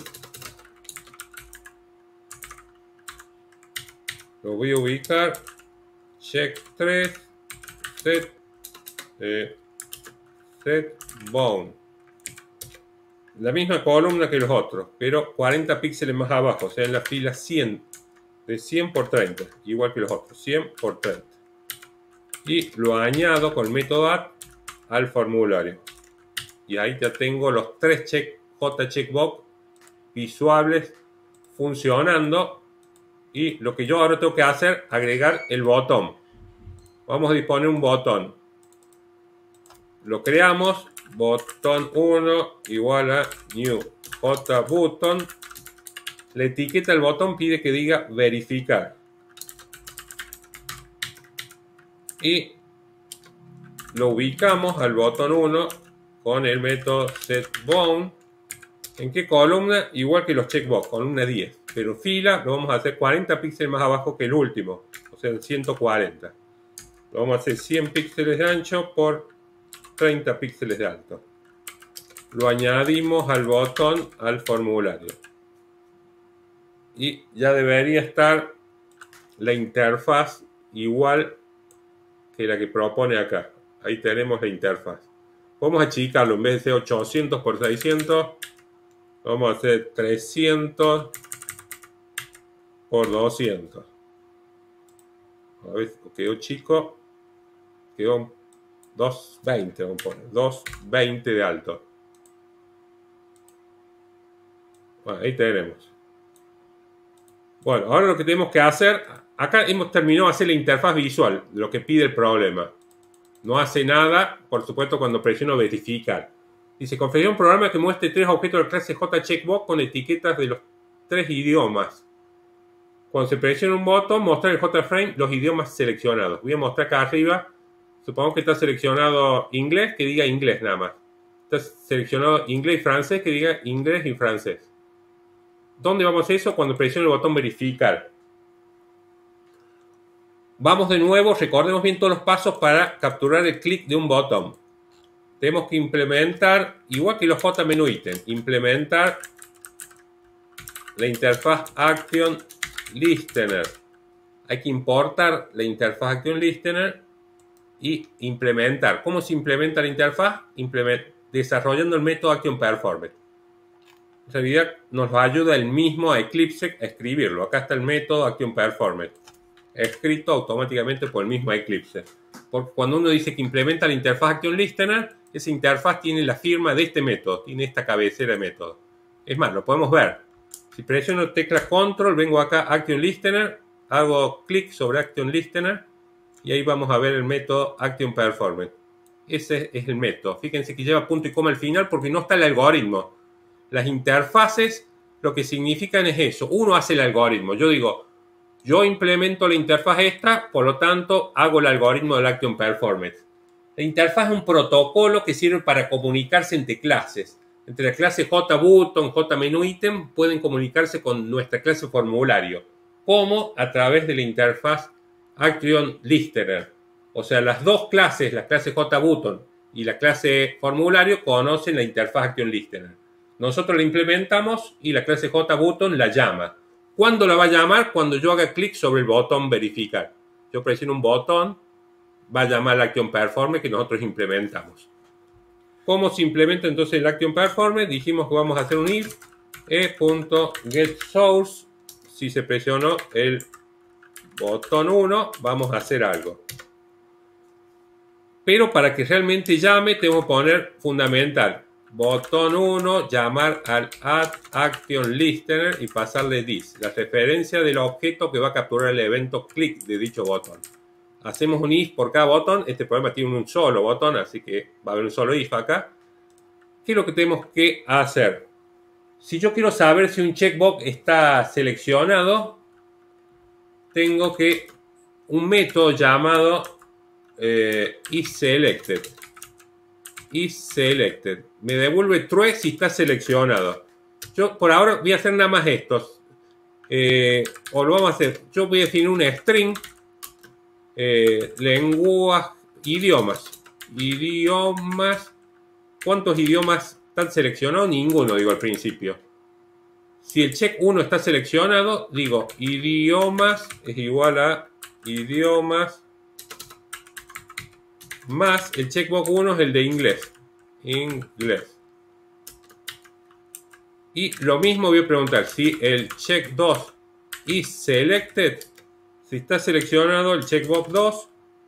Lo voy a ubicar. Check tres. Set. Eh, set bound. La misma columna que los otros, pero cuarenta píxeles más abajo, o sea, en la fila cien, de cien por treinta, igual que los otros, cien por treinta. Y lo añado con el método add al formulario. Y ahí ya tengo los tres check, J checkbox visuales funcionando. Y lo que yo ahora tengo que hacer, agregar el botón. Vamos a disponer un botón. Lo creamos. Botón uno igual a new J button. La etiqueta del botón pide que diga verificar. Y lo ubicamos al botón uno con el método setBound. ¿En qué columna? Igual que los checkbox, columna diez. Pero en fila lo vamos a hacer cuarenta píxeles más abajo que el último. O sea, el ciento cuarenta. Lo vamos a hacer cien píxeles de ancho por treinta píxeles de alto. Lo añadimos al botón, al formulario. Y ya debería estar la interfaz igual que la que propone acá. Ahí tenemos la interfaz. Vamos a achicarlo. En vez de ser ochocientos por seiscientos, vamos a hacer trescientos por doscientos. A ver, quedó chico. Quedó doscientos veinte, vamos a poner. doscientos veinte de alto. Bueno, ahí tenemos. Bueno, ahora lo que tenemos que hacer, acá hemos terminado de hacer la interfaz visual, lo que pide el problema. No hace nada, por supuesto, cuando presiono verificar. Dice, configura un programa que muestre tres objetos de la clase JCheckbox con etiquetas de los tres idiomas. Cuando se presiona un botón, mostrar el JFrame los idiomas seleccionados. Voy a mostrar acá arriba. Supongo que está seleccionado inglés, que diga inglés nada más. Está seleccionado inglés y francés, que diga inglés y francés. ¿Dónde vamos a hacer eso? Cuando presiono el botón verificar. Vamos de nuevo, recordemos bien todos los pasos para capturar el clic de un botón. Tenemos que implementar, igual que los J Menu Item, implementar la interfaz Action Listener. Hay que importar la interfaz Action Listener y implementar. ¿Cómo se implementa la interfaz? Implement desarrollando el método Action Performance. En realidad nos ayuda el mismo a Eclipse a escribirlo. Acá está el método Action Performance, escrito automáticamente por el mismo Eclipse. Porque cuando uno dice que implementa la interfaz Action Listener, esa interfaz tiene la firma de este método, tiene esta cabecera de método. Es más, lo podemos ver. Si presiono tecla Control, vengo acá a Action Listener, hago clic sobre Action Listener y ahí vamos a ver el método Action Performance. Ese es el método. Fíjense que lleva punto y coma al final porque no está el algoritmo. Las interfaces lo que significan es eso. Uno hace el algoritmo. Yo digo, yo implemento la interfaz esta, por lo tanto hago el algoritmo del Action Performance. La interfaz es un protocolo que sirve para comunicarse entre clases. Entre la clase JButton, JMenuItem pueden comunicarse con nuestra clase formulario. ¿Cómo? A través de la interfaz Action Listener. O sea, las dos clases, la clase JButton y la clase formulario, conocen la interfaz Action Listener. Nosotros la implementamos y la clase JButton la llama. ¿Cuándo la va a llamar? Cuando yo haga clic sobre el botón verificar. Yo presiono un botón, va a llamar la Action Performance que nosotros implementamos. ¿Cómo se implementa entonces el Action Performance? Dijimos que vamos a hacer un if e.getSource. Si se presionó el botón uno, vamos a hacer algo. Pero para que realmente llame, tengo que poner fundamental. Botón uno, llamar al add action listener y pasarle this, la referencia del objeto que va a capturar el evento click de dicho botón. Hacemos un if por cada botón. Este programa tiene un solo botón, así que va a haber un solo if acá. ¿Qué es lo que tenemos que hacer? Si yo quiero saber si un checkbox está seleccionado, tengo que un método llamado eh, isSelected. isSelected me devuelve true si está seleccionado. Yo por ahora voy a hacer nada más estos. Eh, o lo vamos a hacer. Yo voy a definir un string. Eh, lenguas, idiomas. Idiomas. ¿Cuántos idiomas están seleccionados? Ninguno, digo al principio. Si el check uno está seleccionado, digo idiomas es igual a idiomas más el checkbox uno es el de inglés. Inglés. Y lo mismo voy a preguntar si el check dos is selected. Si está seleccionado el checkbox dos,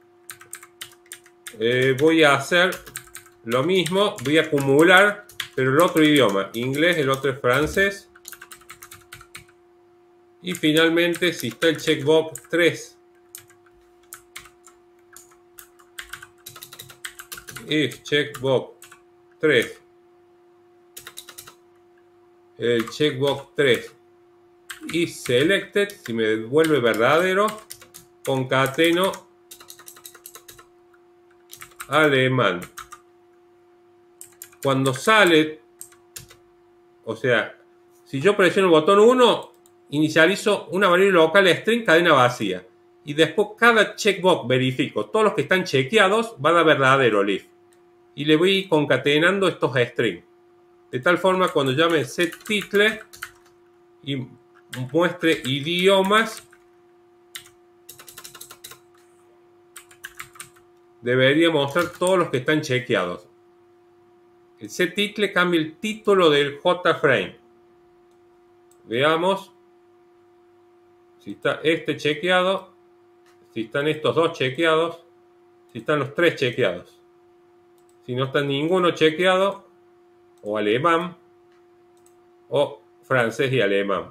eh, voy a hacer lo mismo. Voy a acumular, pero el otro idioma. Inglés, el otro es francés. Y finalmente, si está el checkbox tres, if checkbox tres, el checkbox tres is selected, si me devuelve verdadero, concateno alemán. Cuando sale, o sea, si yo presiono el botón uno, inicializo una variable local string cadena vacía. Y después cada checkbox verifico. Todos los que están chequeados van a verdadero el if. Y le voy concatenando estos strings. De tal forma cuando llame setTitle y muestre idiomas, debería mostrar todos los que están chequeados. El setTitle cambia el título del JFrame. Veamos si está este chequeado, si están estos dos chequeados, si están los tres chequeados. Si no está ninguno chequeado, o alemán, o francés y alemán.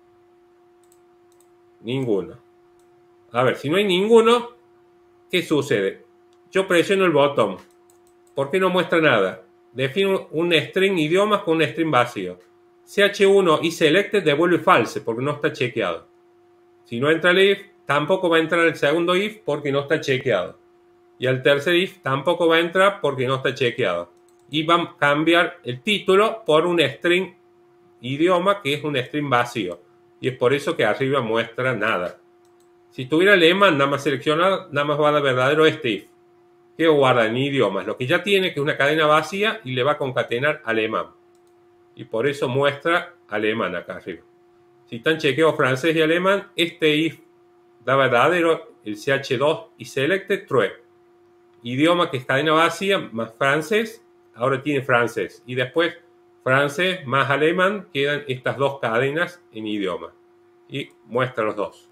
Ninguno. A ver, si no hay ninguno, ¿qué sucede? Yo presiono el botón. ¿Por qué no muestra nada? Defino un string idiomas con un string vacío. C H uno y selected devuelve false porque no está chequeado. Si no entra el if, tampoco va a entrar el segundo if porque no está chequeado. Y al tercer if tampoco va a entrar porque no está chequeado. Y va a cambiar el título por un string idioma que es un string vacío. Y es por eso que arriba muestra nada. Si tuviera alemán nada más seleccionado, nada más va a dar verdadero este if. Que guarda en idiomas. Lo que ya tiene que es una cadena vacía y le va a concatenar alemán. Y por eso muestra alemán acá arriba. Si están chequeados francés y alemán, este if da verdadero, el C H dos y selected true. Idioma que es cadena vacía más francés, ahora tiene francés. Y después francés más alemán, quedan estas dos cadenas en idioma. Y muestra los dos.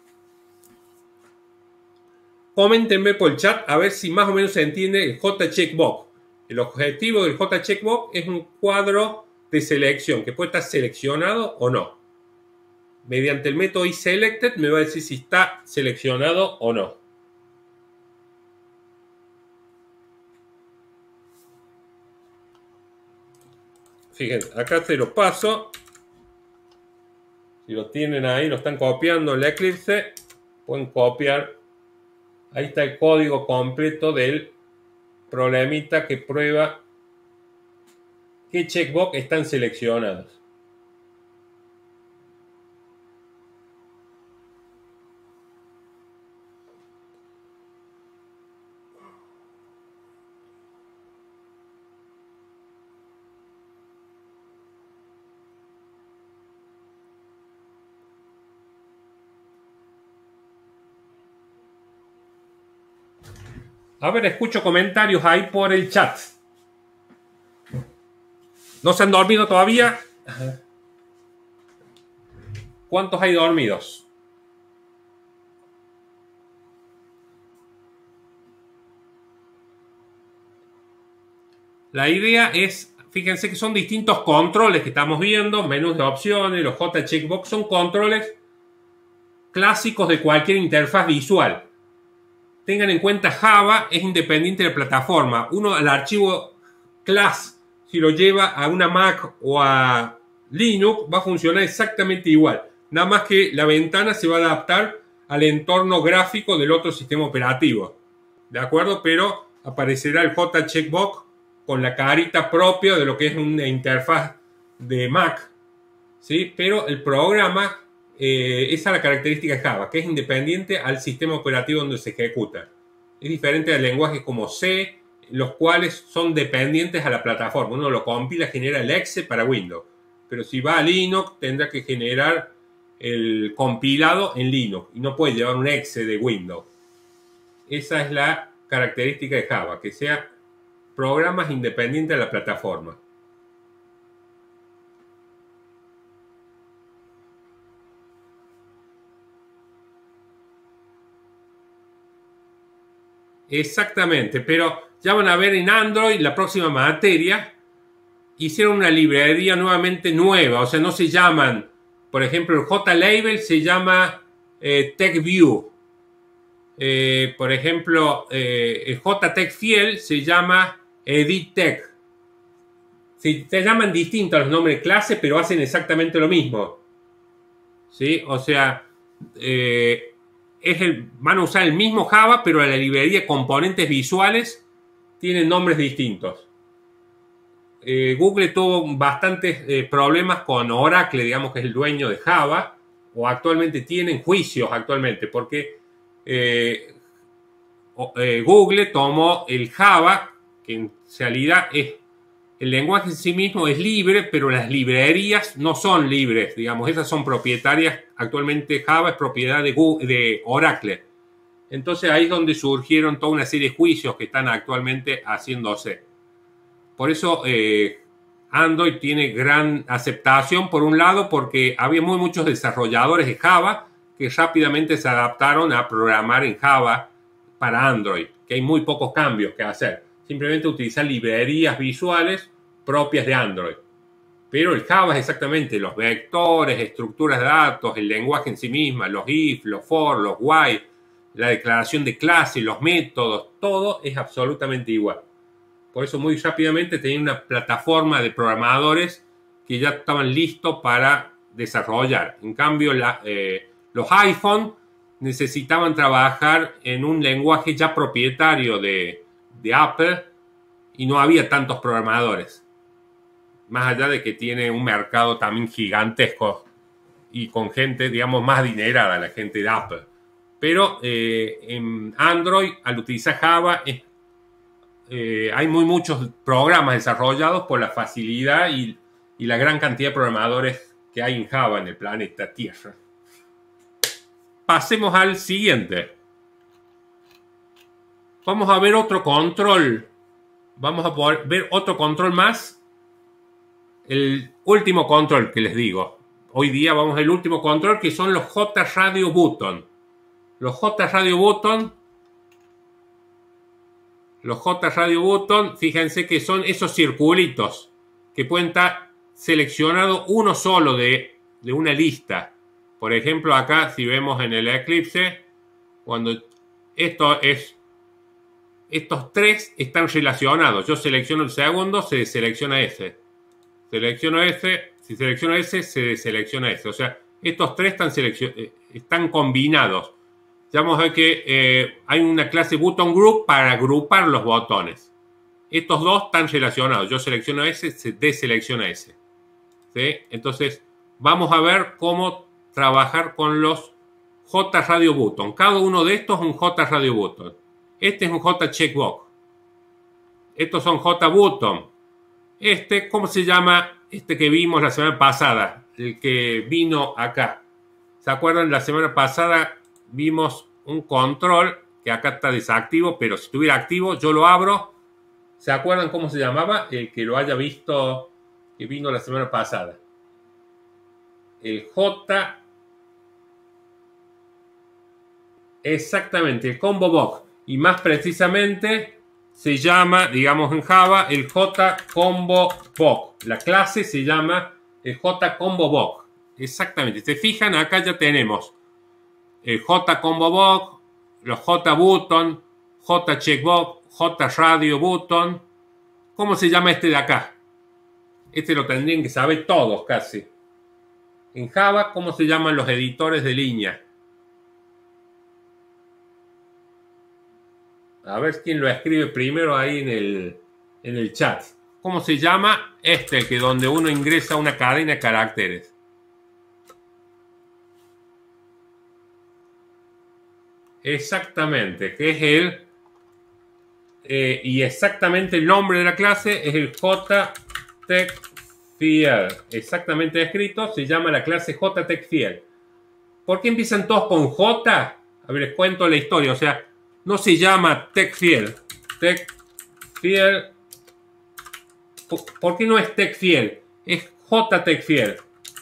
Coméntenme por el chat a ver si más o menos se entiende el JCheckbox. El objetivo del JCheckbox es un cuadro de selección que puede estar seleccionado o no. Mediante el método isSelected me va a decir si está seleccionado o no. Fíjense, acá se lo paso. Si lo tienen ahí, lo están copiando en el Eclipse, pueden copiar. Ahí está el código completo del problemita que prueba qué checkbox están seleccionados. A ver, escucho comentarios ahí por el chat. ¿No se han dormido todavía? Ajá. ¿Cuántos hay dormidos? La idea es, fíjense que son distintos controles que estamos viendo, menús de opciones, los J checkbox, son controles clásicos de cualquier interfaz visual. Tengan en cuenta, Java es independiente de la plataforma. Uno, al archivo class, si lo lleva a una Mac o a Linux, va a funcionar exactamente igual. Nada más que la ventana se va a adaptar al entorno gráfico del otro sistema operativo. ¿De acuerdo? Pero aparecerá el J checkbox con la carita propia de lo que es una interfaz de Mac. ¿Sí? Pero el programa, eh, esa es la característica de Java, que es independiente al sistema operativo donde se ejecuta. Es diferente a lenguajes como C, los cuales son dependientes a la plataforma. Uno lo compila, genera el exe para Windows. Pero si va a Linux, tendrá que generar el compilado en Linux. Y no puede llevar un exe de Windows. Esa es la característica de Java, que sea programas independientes de la plataforma. Exactamente, pero ya van a ver en Android, la próxima materia, hicieron una librería nuevamente nueva, o sea, no se llaman, por ejemplo, el JLabel se llama eh, TechView, eh, por ejemplo, eh, el JTechFiel se llama EditTech. Se, se llaman distintos los nombres de clase, pero hacen exactamente lo mismo, ¿sí? O sea, eh, Es el, van a usar el mismo Java, pero en la librería de componentes visuales tienen nombres distintos. Eh, Google tuvo bastantes eh, problemas con Oracle, digamos que es el dueño de Java, o actualmente tienen juicios actualmente, porque eh, eh, Google tomó el Java, que en realidad es el lenguaje en sí mismo es libre, pero las librerías no son libres, digamos, esas son propietarias. Actualmente Java es propiedad de, Google, de Oracle. Entonces ahí es donde surgieron toda una serie de juicios que están actualmente haciéndose. Por eso eh, Android tiene gran aceptación, por un lado, porque había muy muchos desarrolladores de Java que rápidamente se adaptaron a programar en Java para Android, que hay muy pocos cambios que hacer. Simplemente utilizar librerías visuales propias de Android. Pero el Java es exactamente los vectores, estructuras de datos, el lenguaje en sí misma, los if, los for, los while, la declaración de clase, los métodos, todo es absolutamente igual. Por eso muy rápidamente tenía una plataforma de programadores que ya estaban listos para desarrollar. En cambio, la, eh, los iPhone necesitaban trabajar en un lenguaje ya propietario de de Apple y no había tantos programadores, más allá de que tiene un mercado también gigantesco y con gente, digamos, más adinerada, la gente de Apple. Pero eh, en Android, al utilizar Java, eh, eh, hay muy muchos programas desarrollados por la facilidad y, y la gran cantidad de programadores que hay en Java en el planeta Tierra. Pasemos al siguiente. Vamos a ver otro control. Vamos a poder ver otro control más. El último control que les digo. Hoy día vamos al último control, que son los J Radio Button. Los J Radio Button. Los J Radio Button, fíjense que son esos circulitos que pueden estar seleccionados uno solo de, de una lista. Por ejemplo, acá si vemos en el Eclipse, cuando esto es... Estos tres están relacionados. Yo selecciono el segundo, se deselecciona ese. Selecciono ese, si selecciono ese, se deselecciona ese. O sea, estos tres están, están combinados. Ya vamos a ver que eh, hay una clase Button Group para agrupar los botones. Estos dos están relacionados. Yo selecciono ese, se deselecciona ese. ¿Sí? Entonces, vamos a ver cómo trabajar con los J Radio Button. Cada uno de estos es un J Radio Button. Este es un J checkbox. Estos son J button. Este, ¿cómo se llama? Este que vimos la semana pasada. El que vino acá. ¿Se acuerdan? La semana pasada vimos un control que acá está desactivo, pero si estuviera activo, yo lo abro. ¿Se acuerdan cómo se llamaba? El que lo haya visto, que vino la semana pasada. El J Exactamente, el combo boc. Y más precisamente se llama, digamos en Java, el J-combo boc. La clase se llama el J-combo boc. Exactamente. Se fijan, acá ya tenemos el J-combo boc, los J-button, J-checkbox, J-radio button. ¿Cómo se llama este de acá? Este lo tendrían que saber todos casi. En Java, ¿cómo se llaman los editores de línea? A ver quién lo escribe primero ahí en el, en el chat. ¿Cómo se llama? Este, el que donde uno ingresa una cadena de caracteres. Exactamente, que es el... Eh, y exactamente el nombre de la clase es el JTechField. Exactamente escrito, se llama la clase JTechField. ¿Por qué empiezan todos con J? A ver, les cuento la historia. O sea, no se llama TechField. TechField. ¿Por qué no es TechField? Es JTechField.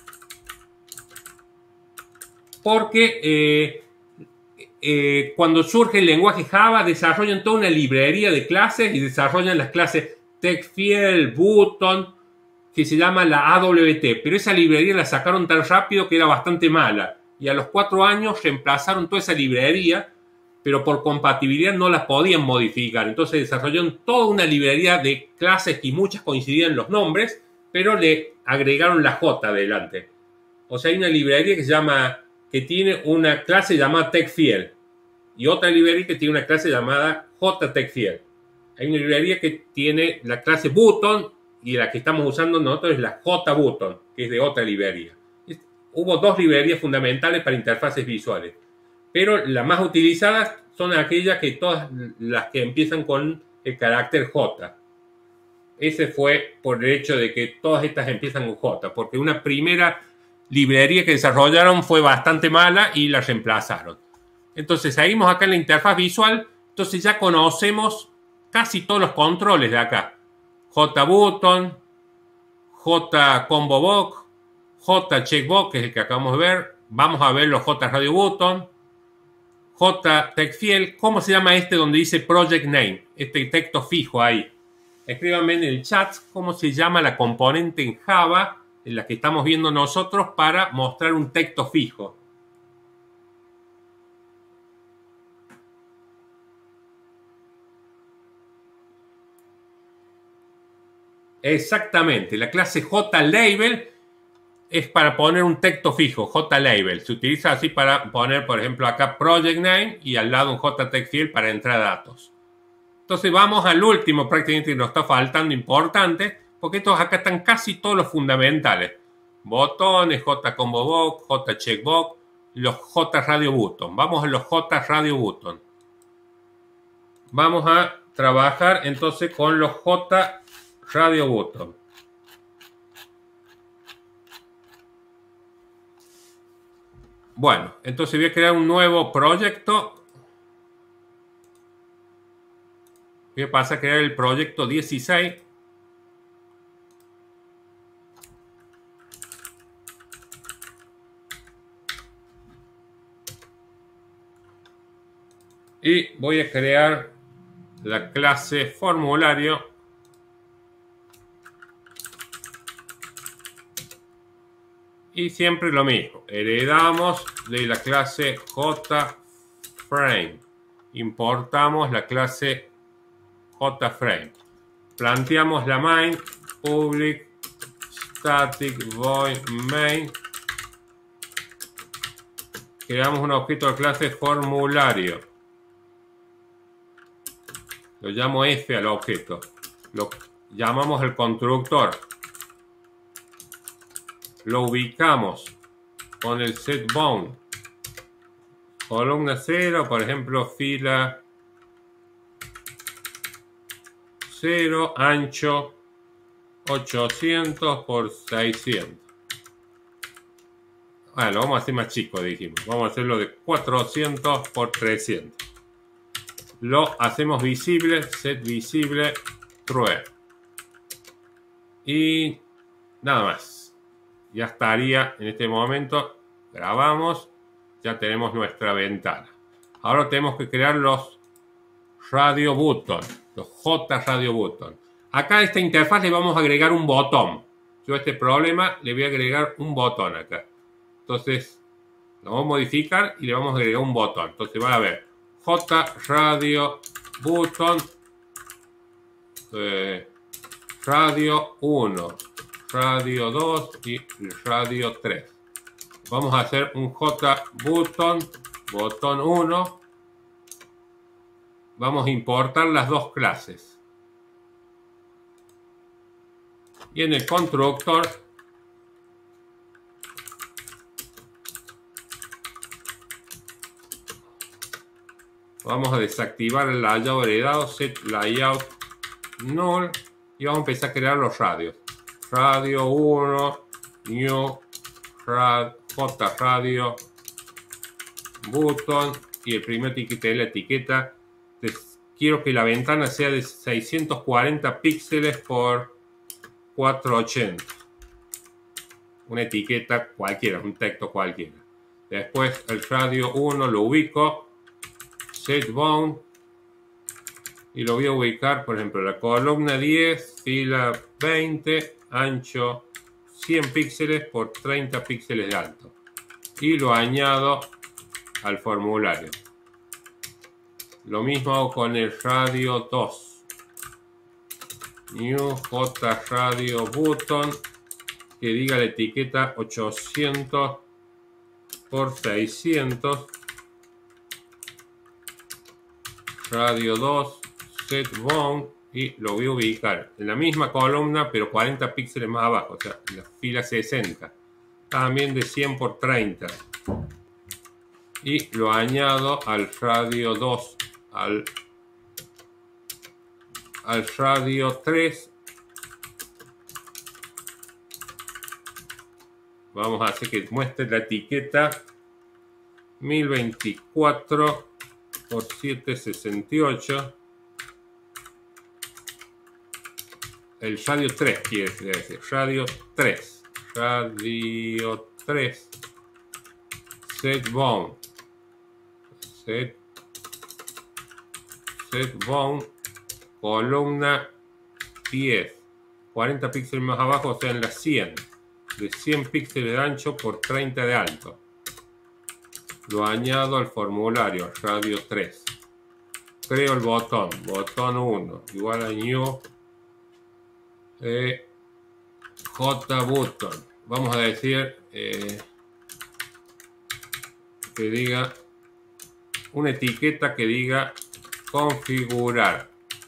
Porque eh, eh, cuando surge el lenguaje Java, desarrollan toda una librería de clases y desarrollan las clases TechField, Button, que se llama la A W T. Pero esa librería la sacaron tan rápido que era bastante mala. Y a los cuatro años reemplazaron toda esa librería, pero por compatibilidad no las podían modificar. Entonces desarrollaron toda una librería de clases y muchas coincidían los nombres, pero le agregaron la J adelante. O sea, hay una librería que se llama, que tiene una clase llamada TechField y otra librería que tiene una clase llamada JTechField. Hay una librería que tiene la clase Button y la que estamos usando nosotros es la JButton, que es de otra librería. Hubo dos librerías fundamentales para interfaces visuales, pero las más utilizadas son aquellas que todas las que empiezan con el carácter J. Ese fue por el hecho de que todas estas empiezan con J, porque una primera librería que desarrollaron fue bastante mala y la reemplazaron. Entonces seguimos acá en la interfaz visual. Entonces ya conocemos casi todos los controles de acá. JButton, J-combo-boc, J-checkbox, que es el que acabamos de ver. Vamos a ver los J-radio button, JTechField. ¿Cómo se llama este donde dice Project Name? Este texto fijo ahí. Escríbanme en el chat cómo se llama la componente en Java en la que estamos viendo nosotros para mostrar un texto fijo. Exactamente, la clase JLabel es para poner un texto fijo, JLabel. Se utiliza así para poner, por ejemplo, acá Project Name y al lado un JTechField para entrar datos. Entonces vamos al último, prácticamente que nos está faltando importante, porque estos acá están casi todos los fundamentales. Botones, J-combo-boc, J-checkbox, los J-radio button. Vamos a los J-radio button. Vamos a trabajar entonces con los J-radio button. Bueno, entonces voy a crear un nuevo proyecto. Voy a pasar a crear el proyecto dieciséis. Y voy a crear la clase formulario. Y siempre lo mismo. Heredamos de la clase JFrame. Importamos la clase JFrame. Planteamos la main, public, static, void, main. Creamos un objeto de clase formulario. Lo llamo F al objeto. Lo llamamos el constructor. Lo ubicamos con el setBound. Columna cero, por ejemplo, fila cero, ancho ochocientos por seiscientos. Ah, lo vamos a hacer más chico, dijimos. Vamos a hacerlo de cuatrocientos por trescientos. Lo hacemos visible, set visible, true. Y nada más. Ya estaría en este momento. Grabamos. Ya tenemos nuestra ventana. Ahora tenemos que crear los radio button, los J radio button. Acá a esta interfaz le vamos a agregar un botón. Yo a este problema le voy a agregar un botón acá. Entonces, lo vamos a modificar y le vamos a agregar un botón. Entonces van a ver J radio button, eh, radio uno, radio dos y radio tres. Vamos a hacer un J button, botón uno. Vamos a importar las dos clases. Y en el constructor vamos a desactivar el layout heredado, set layout null, y vamos a empezar a crear los radios. Radio uno, new, rad, J radio, button, y el primer etiqueta es la etiqueta. Quiero que la ventana sea de seiscientos cuarenta píxeles por cuatrocientos ochenta. Una etiqueta cualquiera, un texto cualquiera. Después el radio uno lo ubico, set bound, y lo voy a ubicar, por ejemplo, la columna diez, fila veinte, ancho cien píxeles por treinta píxeles de alto. Y lo añado al formulario. Lo mismo hago con el radio dos. New J radio button, que diga la etiqueta ochocientos por seiscientos. Radio dos, set bound, y lo voy a ubicar en la misma columna, pero cuarenta píxeles más abajo, o sea, en la fila sesenta. También de cien por treinta. Y lo añado al radio dos, al, al radio tres. Vamos a hacer que muestre la etiqueta mil veinticuatro por setecientos sesenta y ocho. El radio tres quiere decir, radio tres. Radio tres. Set bound. Set. Set bound. Columna diez. cuarenta píxeles más abajo, o sea, en la cien. De cien píxeles de ancho por treinta de alto. Lo añado al formulario, radio tres. Creo el botón, botón uno, igual a new eh, J button. Vamos a decir eh, que diga una etiqueta que diga configurar.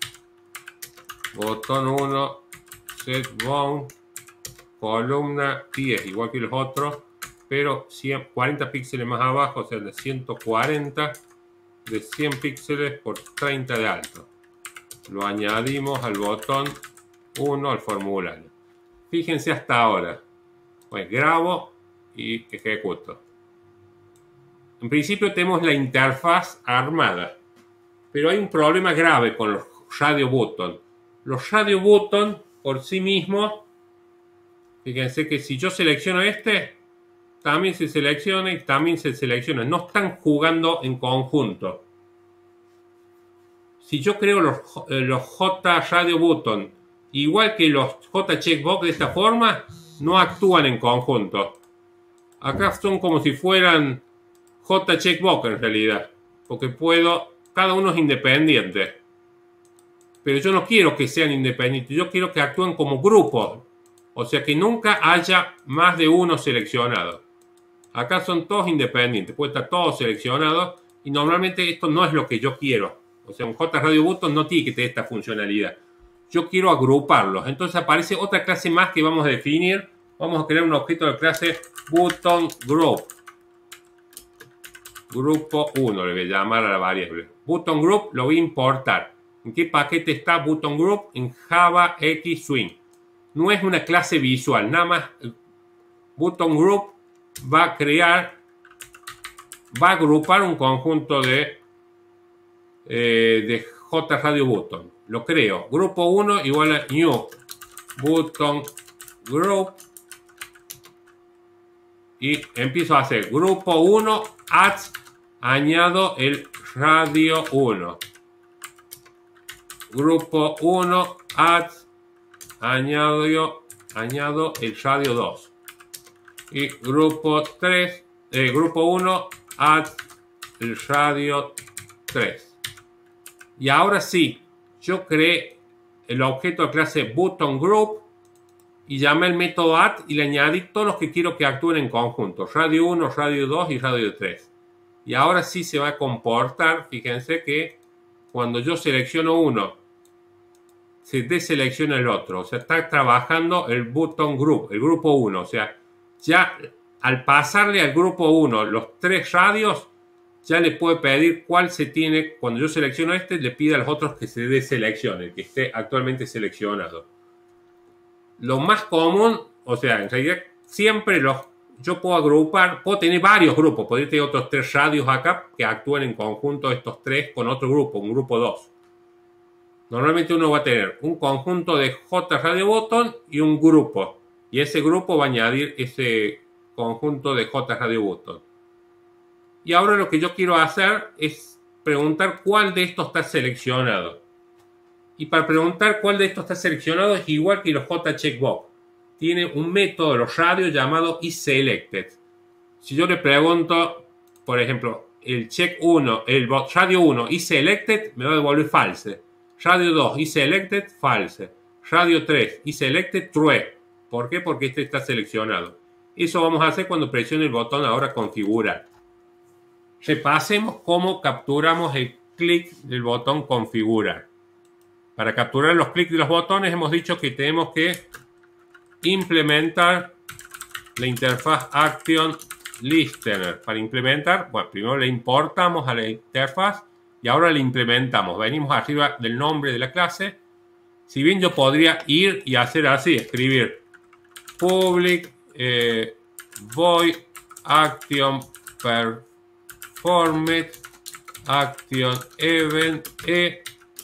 Botón uno, set bound, columna diez, igual que los otros, pero cien, cuarenta píxeles más abajo, o sea, de ciento cuarenta, de cien píxeles por treinta de alto. Lo añadimos al botón uno al formulario. Fíjense hasta ahora. Pues grabo y ejecuto. En principio tenemos la interfaz armada, pero hay un problema grave con los radio button. Los radio button por sí mismos, fíjense que si yo selecciono este, también se selecciona y también se selecciona. No están jugando en conjunto. Si yo creo los, los J radio button igual que los J checkbox de esta forma, no actúan en conjunto. Acá son como si fueran J checkbox en realidad, porque puedo, cada uno es independiente. Pero yo no quiero que sean independientes, yo quiero que actúen como grupos. O sea que nunca haya más de uno seleccionado. Acá son todos independientes, puede estar todos seleccionados y normalmente esto no es lo que yo quiero. O sea, un J radio button no tiene que tener esta funcionalidad. Yo quiero agruparlos. Entonces aparece otra clase más que vamos a definir. Vamos a crear un objeto de clase button group. Grupo uno le voy a llamar a la variable. Button group lo voy a importar. ¿En qué paquete está button group? En Java X Swing. No es una clase visual. Nada más button group va a crear, va a agrupar un conjunto de, eh, de J radio button. Lo creo. Grupo uno igual a new button group. Y empiezo a hacer grupo uno, add, añado el radio uno. Grupo uno, add, añado, añado el radio dos. Y grupo tres, eh, grupo uno, add el radio tres. Y ahora sí, yo creé el objeto de clase button group y llamé el método add y le añadí todos los que quiero que actúen en conjunto. Radio uno, radio dos y radio tres. Y ahora sí se va a comportar, fíjense que cuando yo selecciono uno, se deselecciona el otro. O sea, está trabajando el button group, el grupo uno. O sea, ya al pasarle al grupo uno los tres radios, ya le puede pedir cuál se tiene. Cuando yo selecciono este, le pide a los otros que se deseleccione, que esté actualmente seleccionado. Lo más común, o sea, en realidad siempre los, yo puedo agrupar, puedo tener varios grupos, podría tener otros tres radios acá que actúen en conjunto estos tres con otro grupo, un grupo dos. Normalmente uno va a tener un conjunto de J radio button y un grupo. Y ese grupo va a añadir ese conjunto de J radio button. Y ahora lo que yo quiero hacer es preguntar cuál de estos está seleccionado. Y para preguntar cuál de estos está seleccionado es igual que los J checkbox. Tiene un método de los radios llamado isSelected. Si yo le pregunto, por ejemplo, el check uno, el radio uno isSelected, me va a devolver false. Radio dos isSelected, false. Radio tres isSelected, true. ¿Por qué? Porque este está seleccionado. Eso vamos a hacer cuando presione el botón ahora configurar. Repasemos cómo capturamos el clic del botón configurar. Para capturar los clics de los botones hemos dicho que tenemos que implementar la interfaz Action Listener. Para implementar, bueno, primero le importamos a la interfaz y ahora le implementamos. Venimos arriba del nombre de la clase. Si bien yo podría ir y hacer así, escribir public eh, void action performed action event e,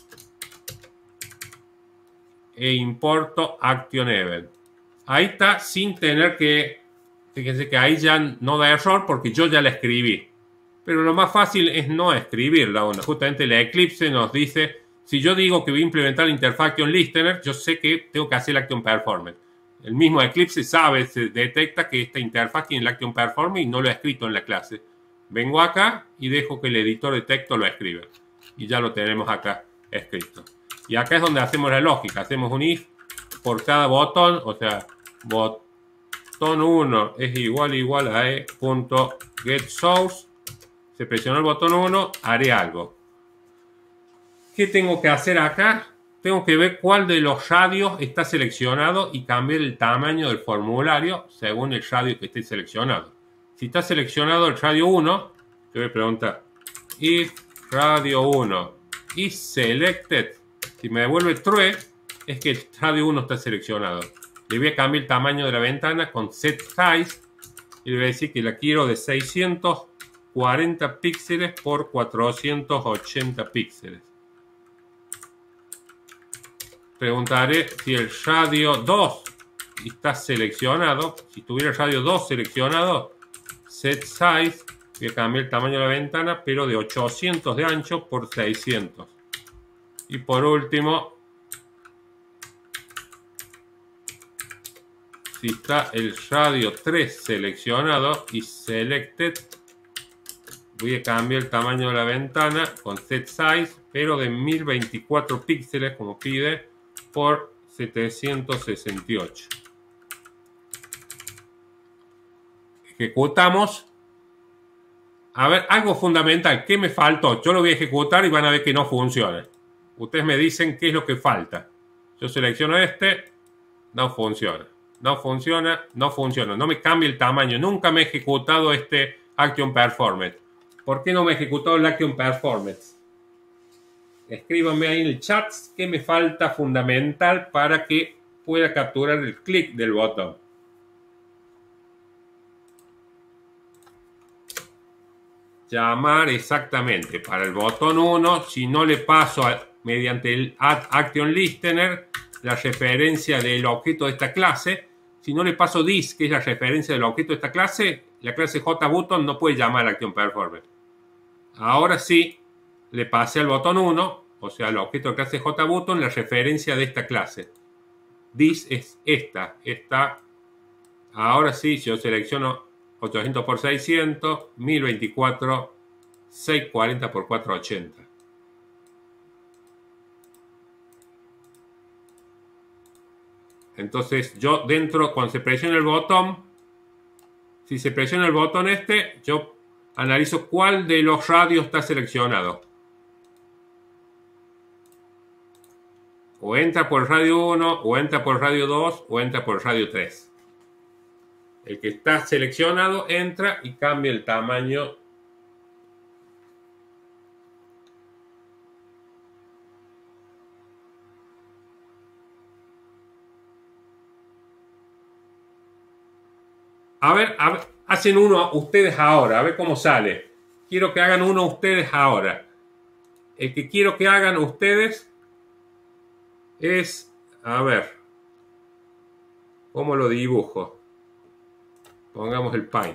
e importo action event. Ahí está sin tener que, fíjense que ahí ya no da error porque yo ya la escribí. Pero lo más fácil es no escribirla. Bueno, justamente la Eclipse nos dice, si yo digo que voy a implementar la interfaz Action Listener, yo sé que tengo que hacer el Action Performance. El mismo Eclipse sabe, se detecta que esta interfaz tiene el Action Performance y no lo he escrito en la clase. Vengo acá y dejo que el editor de texto lo escriba. Y ya lo tenemos acá escrito. Y acá es donde hacemos la lógica. Hacemos un if por cada botón, o sea, botón uno es igual igual a e.getSource. Se presionó el botón uno, haré algo. ¿Qué tengo que hacer acá? Tengo que ver cuál de los radios está seleccionado y cambiar el tamaño del formulario según el radio que esté seleccionado. Si está seleccionado el radio uno, te voy a preguntar if radio uno is selected. Si me devuelve true, es que el radio uno está seleccionado. Le voy a cambiar el tamaño de la ventana con set size y le voy a decir que la quiero de seiscientos cuarenta píxeles por cuatrocientos ochenta píxeles. Preguntaré si el radio dos está seleccionado. Si tuviera el radio dos seleccionado, set size, voy a cambiar el tamaño de la ventana, pero de ochocientos de ancho por seiscientos. Y por último, si está el radio tres seleccionado y selected, voy a cambiar el tamaño de la ventana con set size, pero de mil veinticuatro píxeles, como pide, por setecientos sesenta y ocho. Ejecutamos. A ver, algo fundamental. ¿Qué me faltó? Yo lo voy a ejecutar y van a ver que no funciona. Ustedes me dicen qué es lo que falta. Yo selecciono este. No funciona. No funciona. No funciona. No me cambia el tamaño. Nunca me he ejecutado este Action Performance. ¿Por qué no me he ejecutado el Action Performance? Escríbanme ahí en el chat qué me falta fundamental para que pueda capturar el clic del botón. Llamar exactamente para el botón uno, si no le paso a, mediante el Add Action Listener la referencia del objeto de esta clase, si no le paso this, que es la referencia del objeto de esta clase, la clase JButton no puede llamar Action Performance. Ahora sí, le pasé al botón uno, o sea, al objeto de clase JButton, la referencia de esta clase. This es esta. Esta. Ahora sí, yo selecciono ochocientos por seiscientos, mil veinticuatro, seiscientos cuarenta por cuatrocientos ochenta. Entonces yo dentro, cuando se presiona el botón, si se presiona el botón este, yo analizo cuál de los radios está seleccionado. O entra por el radio uno, o entra por el radio dos, o entra por el radio tres. El que está seleccionado entra y cambia el tamaño. A ver, a ver, hacen uno ustedes ahora, a ver cómo sale. Quiero que hagan uno ustedes ahora. El que quiero que hagan ustedes es, a ver, ¿cómo lo dibujo? Pongamos el Paint.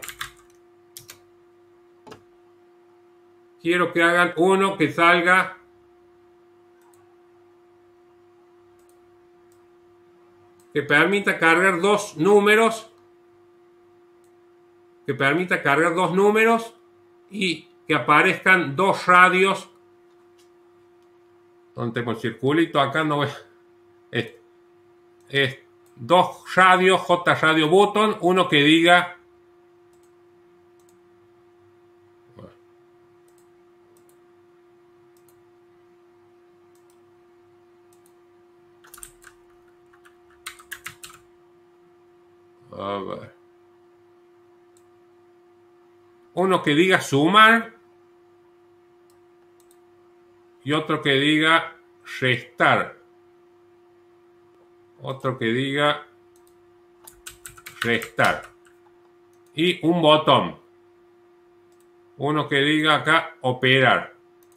Quiero que hagan uno que salga que permita cargar dos números, que permita cargar dos números y que aparezcan dos radios. Donde tengo el circulito acá, no es, es, es dos radios J Radio Button, uno que diga a ver, uno que diga sumar y otro que diga restar, otro que diga restar y un botón, uno que diga acá operar.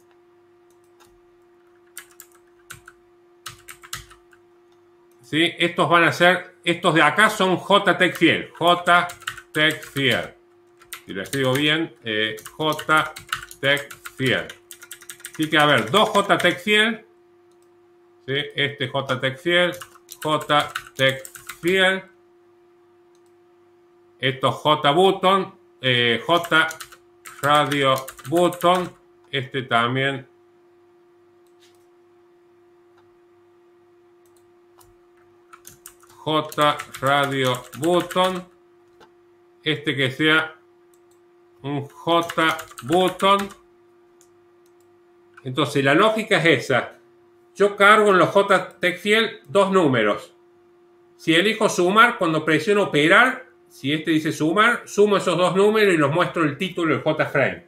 ¿Sí? Estos van a ser, estos de acá son JTextField, JTextField. Si lo escribo bien, eh, JTextField. Así que a ver, dos JTextField, ¿sí? Este JTextField, JTextField, estos JButton, eh, J Radio Button, este también J Radio Button, este que sea un J Button. Entonces la lógica es esa. Yo cargo en los JTextField dos números. Si elijo sumar, cuando presiono operar, si este dice sumar, sumo esos dos números y los muestro el título del JFrame.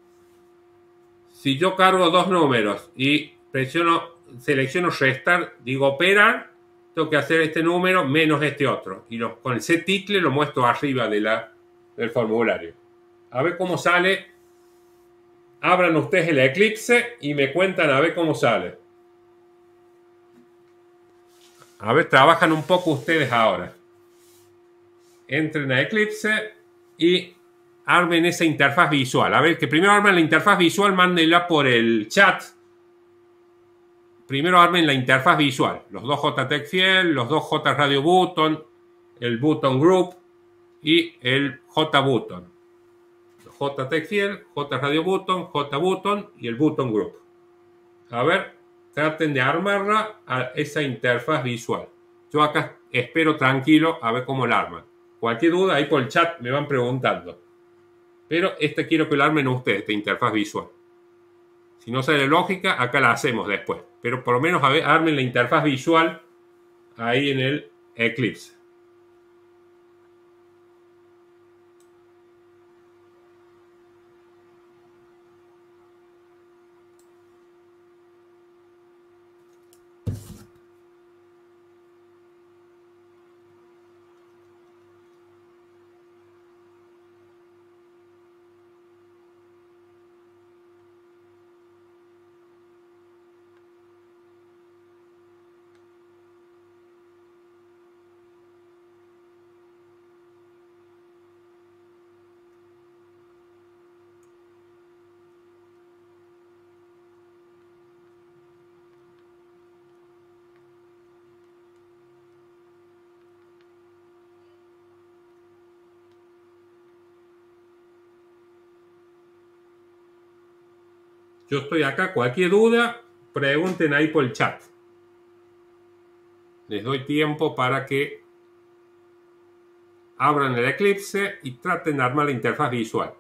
Si yo cargo dos números y presiono, selecciono restar, digo operar, tengo que hacer este número menos este otro. Y lo, con el setTitle lo muestro arriba de la, del formulario. A ver cómo sale. Abran ustedes el Eclipse y me cuentan a ver cómo sale. A ver, trabajan un poco ustedes ahora. Entren a Eclipse y armen esa interfaz visual. A ver, que primero armen la interfaz visual, mándenla por el chat. Primero armen la interfaz visual. Los dos JTextField, los dos J Radio Button, el Button Group y el JButton. JTextField, J Radio Button, JButton y el Button Group. A ver, traten de armarla a esa interfaz visual. Yo acá espero tranquilo a ver cómo la arman. Cualquier duda ahí por el chat me van preguntando. Pero este quiero que la armen ustedes, esta interfaz visual. Si no sale lógica, acá la hacemos después. Pero por lo menos a ver, armen la interfaz visual ahí en el Eclipse. Yo estoy acá, cualquier duda, pregunten ahí por el chat. Les doy tiempo para que abran el Eclipse y traten de armar la interfaz visual.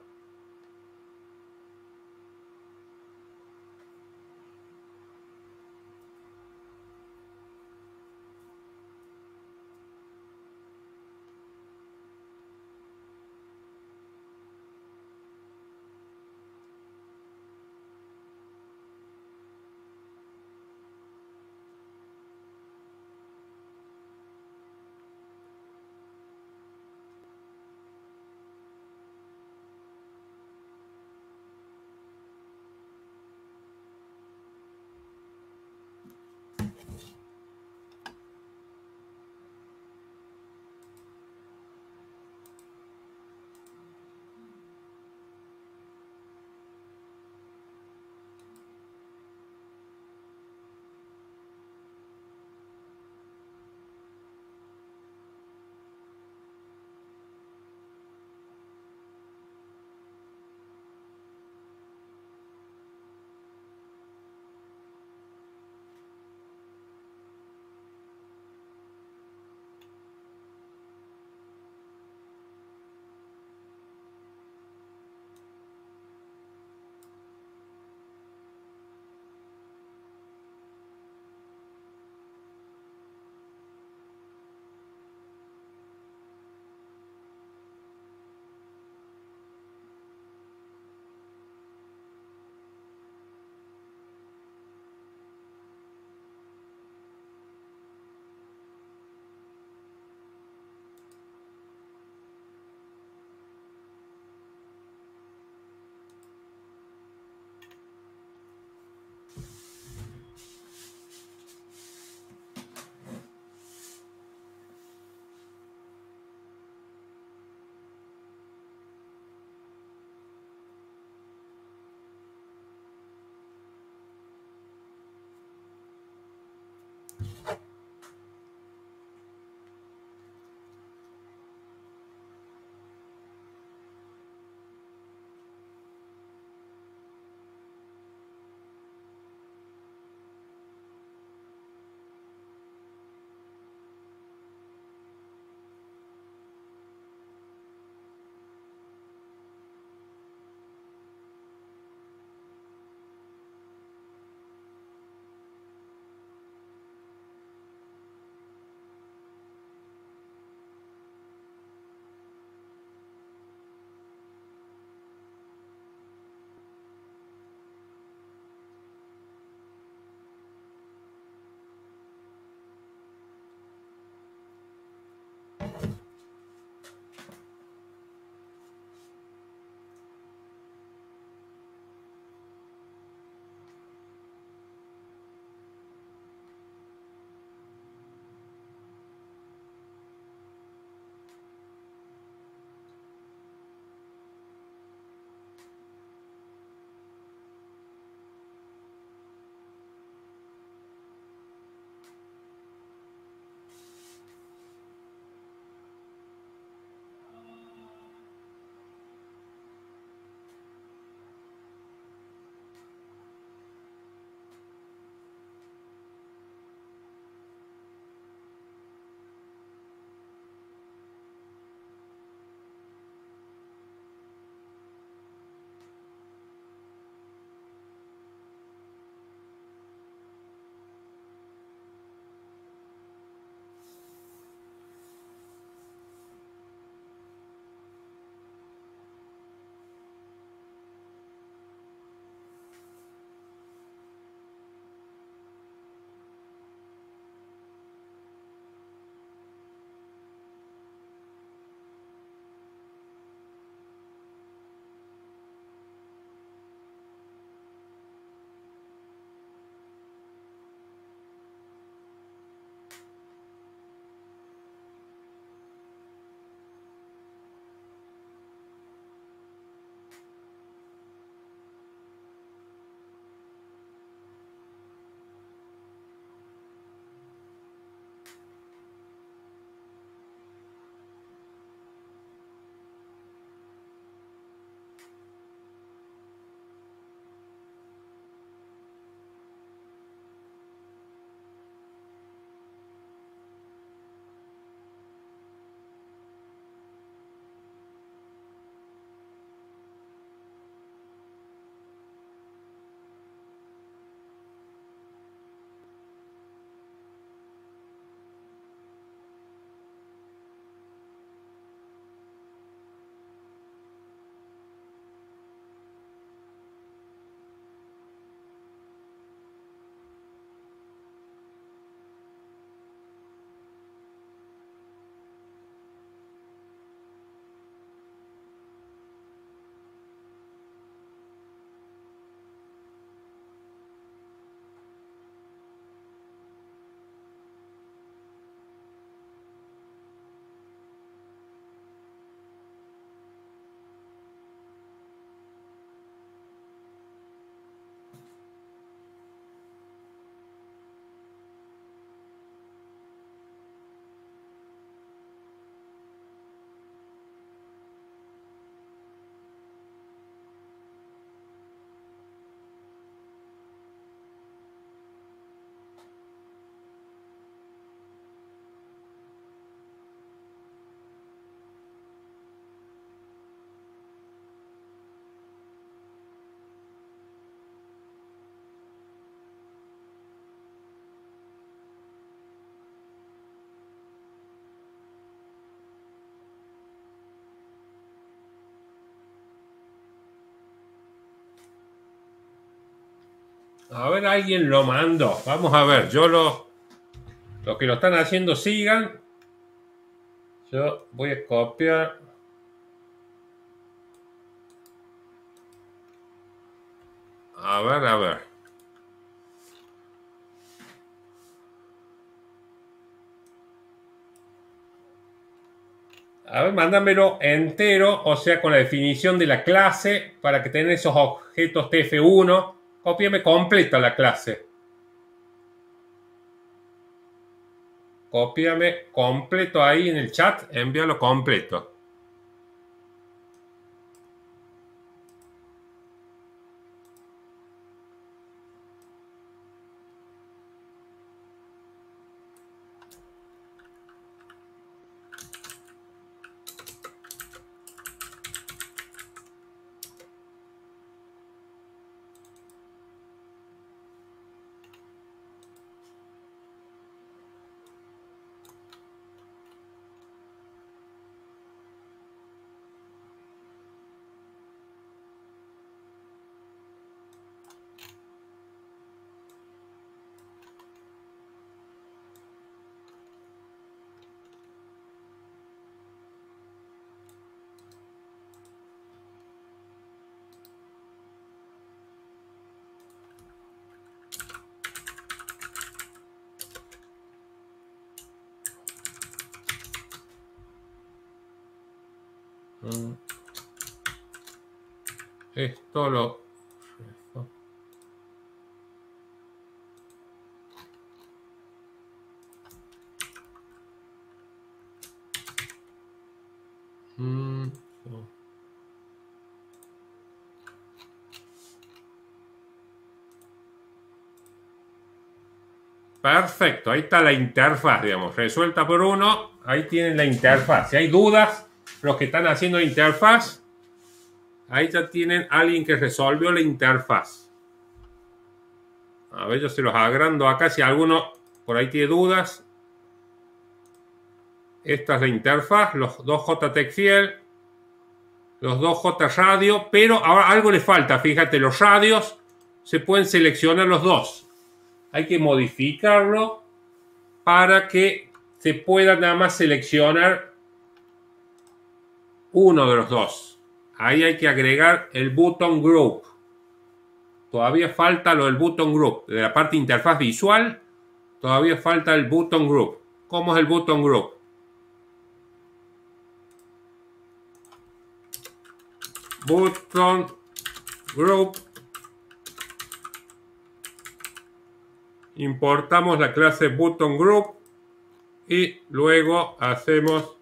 A ver, alguien lo mandó. Vamos a ver, yo lo... Los que lo están haciendo sigan. Yo voy a copiar. A ver, a ver. A ver, mándamelo entero, o sea, con la definición de la clase, para que tengan esos objetos T F uno. Cópiame completa la clase. Cópiame completo ahí en el chat, envíalo completo. Esto lo... Mm. Perfecto, ahí está la interfaz, digamos, resuelta por uno. Ahí tienen la interfaz. Si hay dudas, los que están haciendo interfaz, ahí ya tienen a alguien que resolvió la interfaz. A ver, yo se los agrando acá. Si alguno por ahí tiene dudas. Esta es la interfaz, los dos J Texiel, los dos J Radio, pero ahora algo le falta. Fíjate, los radios se pueden seleccionar los dos. Hay que modificarlo para que se pueda nada más seleccionar uno de los dos. Ahí hay que agregar el button group. Todavía falta lo del button group. De la parte interfaz visual, todavía falta el button group. ¿Cómo es el button group? Button group. Importamos la clase button group y luego hacemos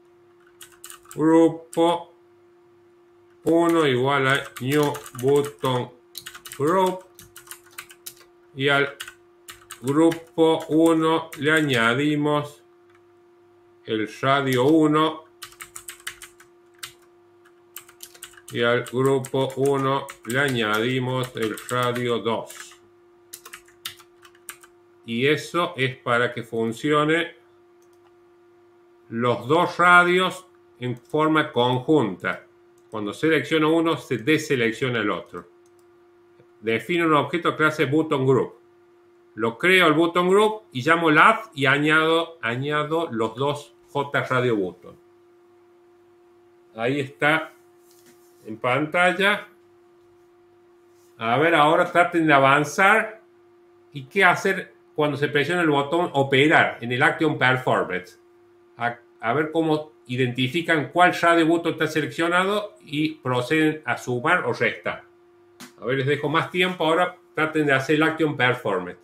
grupo uno igual a new button group y al grupo uno le añadimos el radio uno y al grupo uno le añadimos el radio dos. Y eso es para que funcione los dos radios en forma conjunta. Cuando selecciono uno, se deselecciona el otro. Defino un objeto clase button group. Lo creo el button group y llamo la add y añado, añado los dos J radio button. Ahí está en pantalla. A ver, ahora traten de avanzar. ¿Y qué hacer cuando se presiona el botón operar en el Action Performance? A, a ver cómo identifican cuál radio button está seleccionado y proceden a sumar o restar. A ver, les dejo más tiempo. Ahora traten de hacer el Action Performance.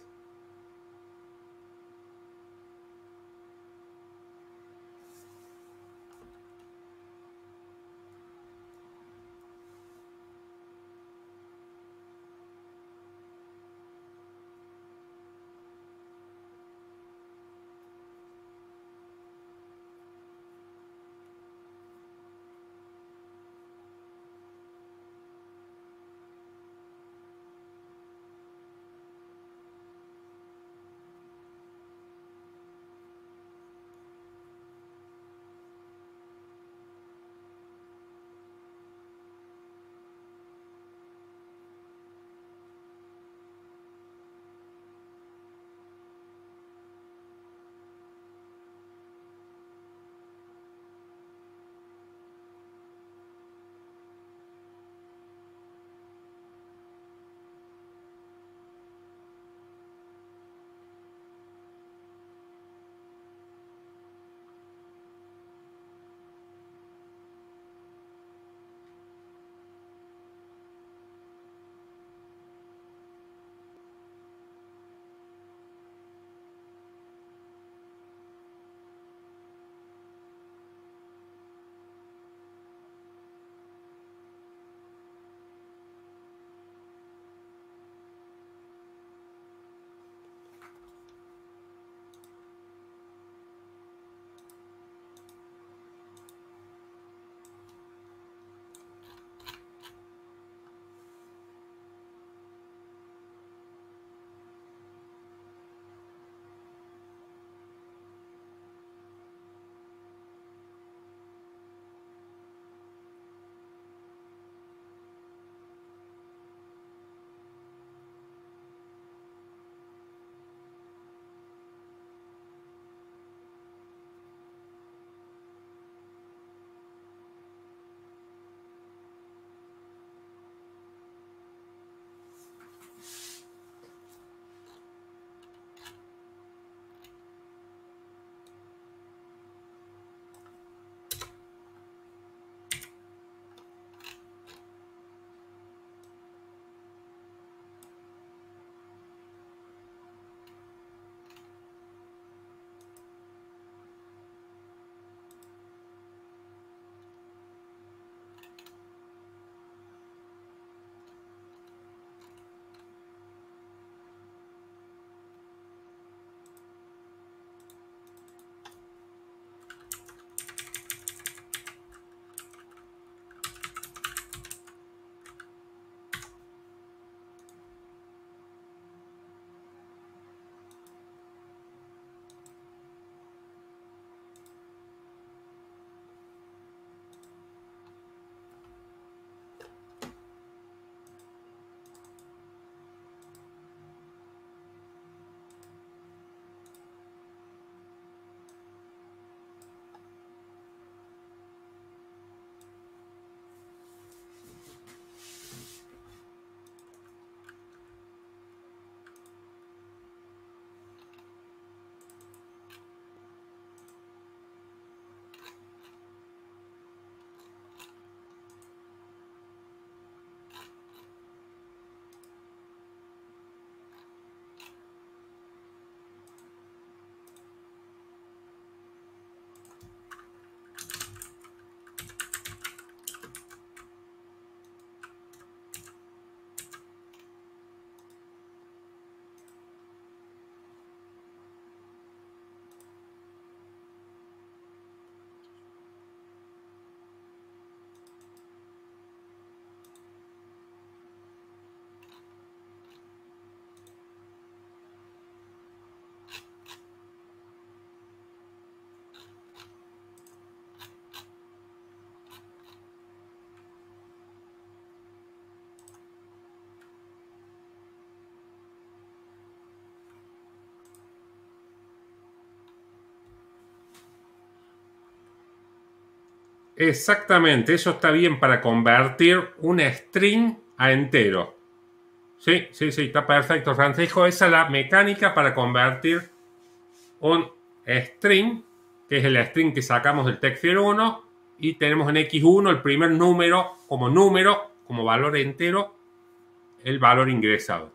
Exactamente, eso está bien para convertir un string a entero. Sí, sí, sí, está perfecto, Francisco. Esa es la mecánica para convertir un string, que es el string que sacamos del TextField uno, y tenemos en equis uno el primer número como número, como valor entero, el valor ingresado.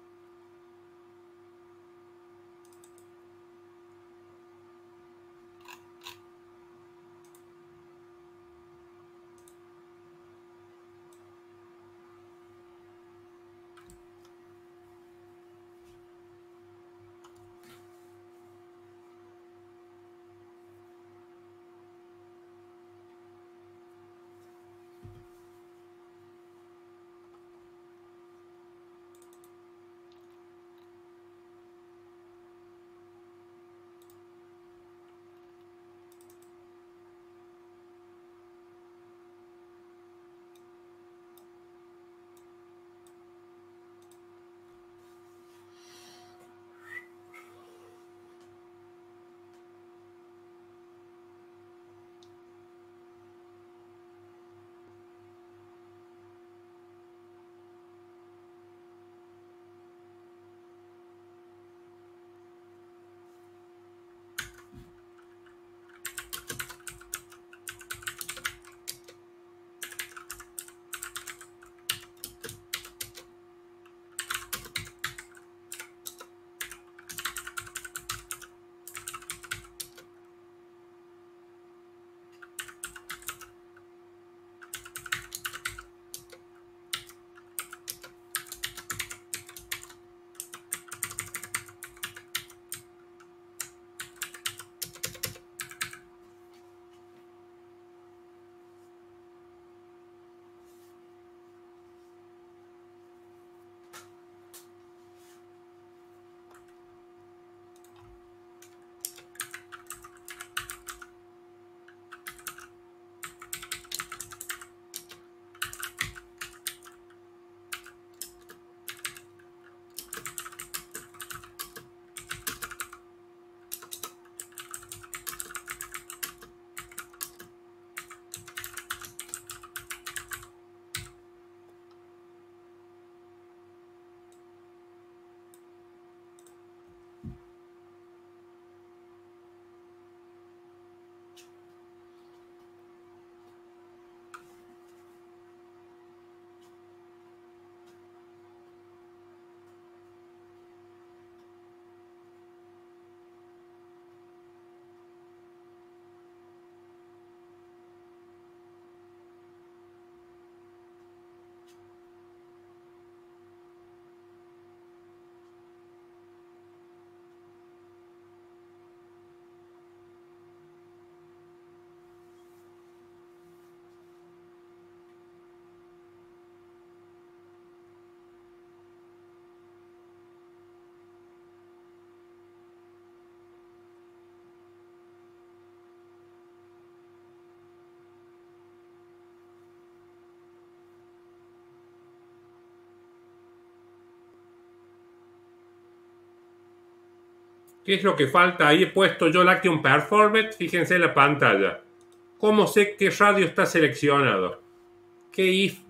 ¿Qué es lo que falta? Ahí he puesto yo Lactium Performance, fíjense en la pantalla. ¿Cómo sé qué radio está seleccionado? ¿Qué if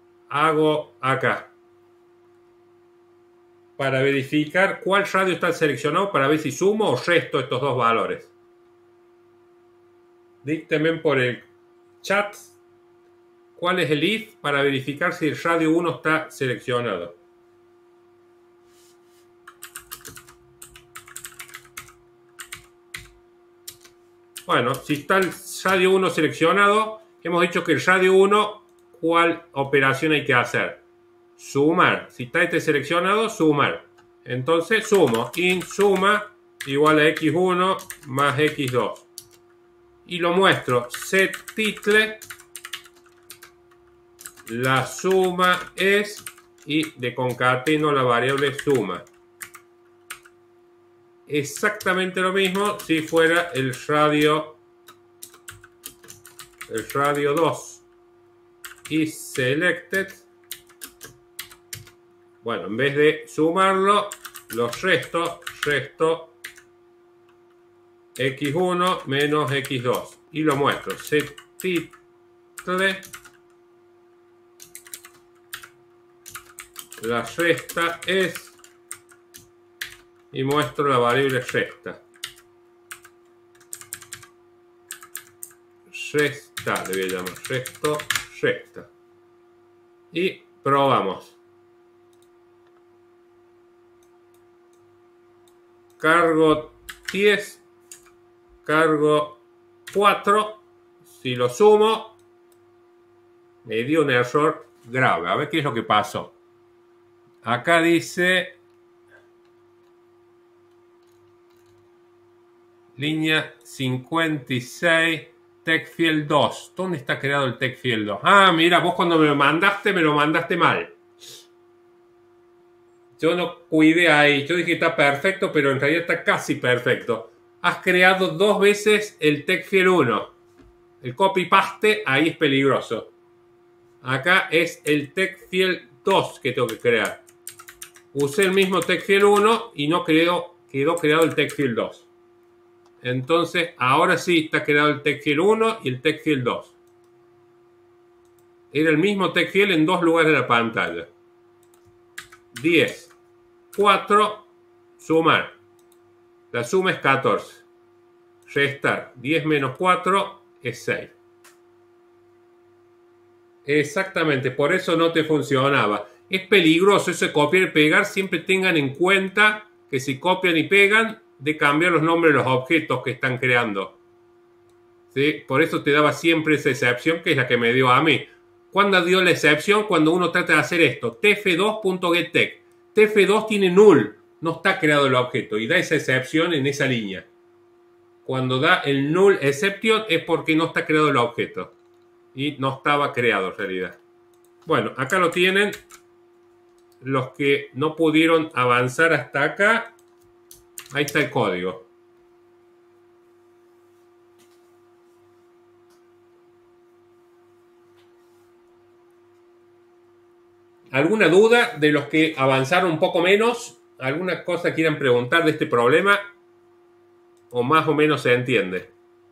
hago acá? Para verificar cuál radio está seleccionado, para ver si sumo o resto estos dos valores. Díctenme por el chat cuál es el if para verificar si el radio uno está seleccionado. Bueno, si está el radio uno seleccionado, hemos dicho que el radio uno, ¿cuál operación hay que hacer? Sumar. Si está este seleccionado, sumar. Entonces sumo. Int suma igual a equis uno más equis dos. Y lo muestro. Set title. La suma es. Y de concateno la variable suma. Exactamente lo mismo si fuera el radio el radio dos y selected. Bueno, en vez de sumarlo, los resto, resto equis uno menos equis dos y lo muestro. Set muestre la resta es y muestro la variable resta. Resta, le voy a llamar resto, resta. Y probamos. Cargo diez, cargo cuatro. Si lo sumo, me dio un error grave. A ver qué es lo que pasó. Acá dice línea cincuenta y seis, TextField dos. ¿Dónde está creado el TextField dos? Ah, mira, vos cuando me lo mandaste, me lo mandaste mal. Yo no cuidé ahí. Yo dije que está perfecto, pero en realidad está casi perfecto. Has creado dos veces el TextField uno. El copy-paste ahí es peligroso. Acá es el TextField dos que tengo que crear. Usé el mismo TextField uno y no quedó, quedó creado el TextField dos. Entonces, ahora sí está creado el TextField uno y el TextField dos. Era el mismo TextField en dos lugares de la pantalla. diez, cuatro, sumar. La suma es catorce. Restar. diez menos cuatro es seis. Exactamente, por eso no te funcionaba. Es peligroso ese copiar y pegar. Siempre tengan en cuenta que si copian y pegan, de cambiar los nombres de los objetos que están creando. ¿Sí? Por eso te daba siempre esa excepción, que es la que me dio a mí. ¿Cuándo dio la excepción? Cuando uno trata de hacer esto. T F dos punto getText. T F dos tiene null. No está creado el objeto. Y da esa excepción en esa línea. Cuando da el null exception es porque no está creado el objeto. Y no estaba creado en realidad. Bueno, acá lo tienen. Los que no pudieron avanzar hasta acá. Ahí está el código. ¿Alguna duda de los que avanzaron un poco menos? ¿Alguna cosa quieran preguntar de este problema? ¿O más o menos se entiende?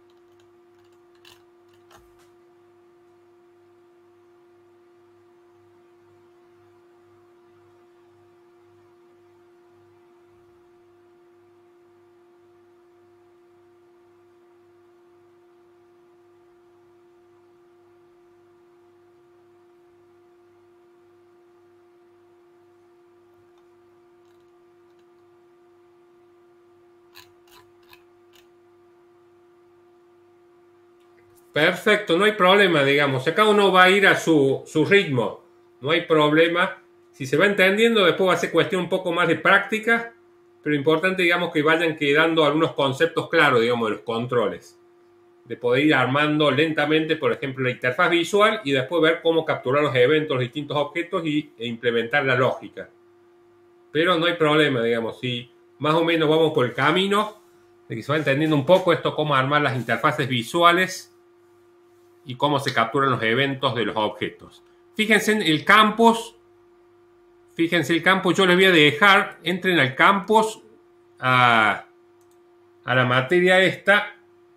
Perfecto, no hay problema, digamos. Acá uno va a ir a su, su ritmo. No hay problema. Si se va entendiendo, después va a ser cuestión un poco más de práctica. Pero importante, digamos, que vayan quedando algunos conceptos claros, digamos, de los controles. De poder ir armando lentamente, por ejemplo, la interfaz visual y después ver cómo capturar los eventos, los distintos objetos y, e implementar la lógica. Pero no hay problema, digamos. Si más o menos vamos por el camino de que se va entendiendo un poco esto, cómo armar las interfaces visuales y cómo se capturan los eventos de los objetos. Fíjense en el campus. Fíjense el campus. Yo les voy a dejar. Entren al campus. A, a la materia esta.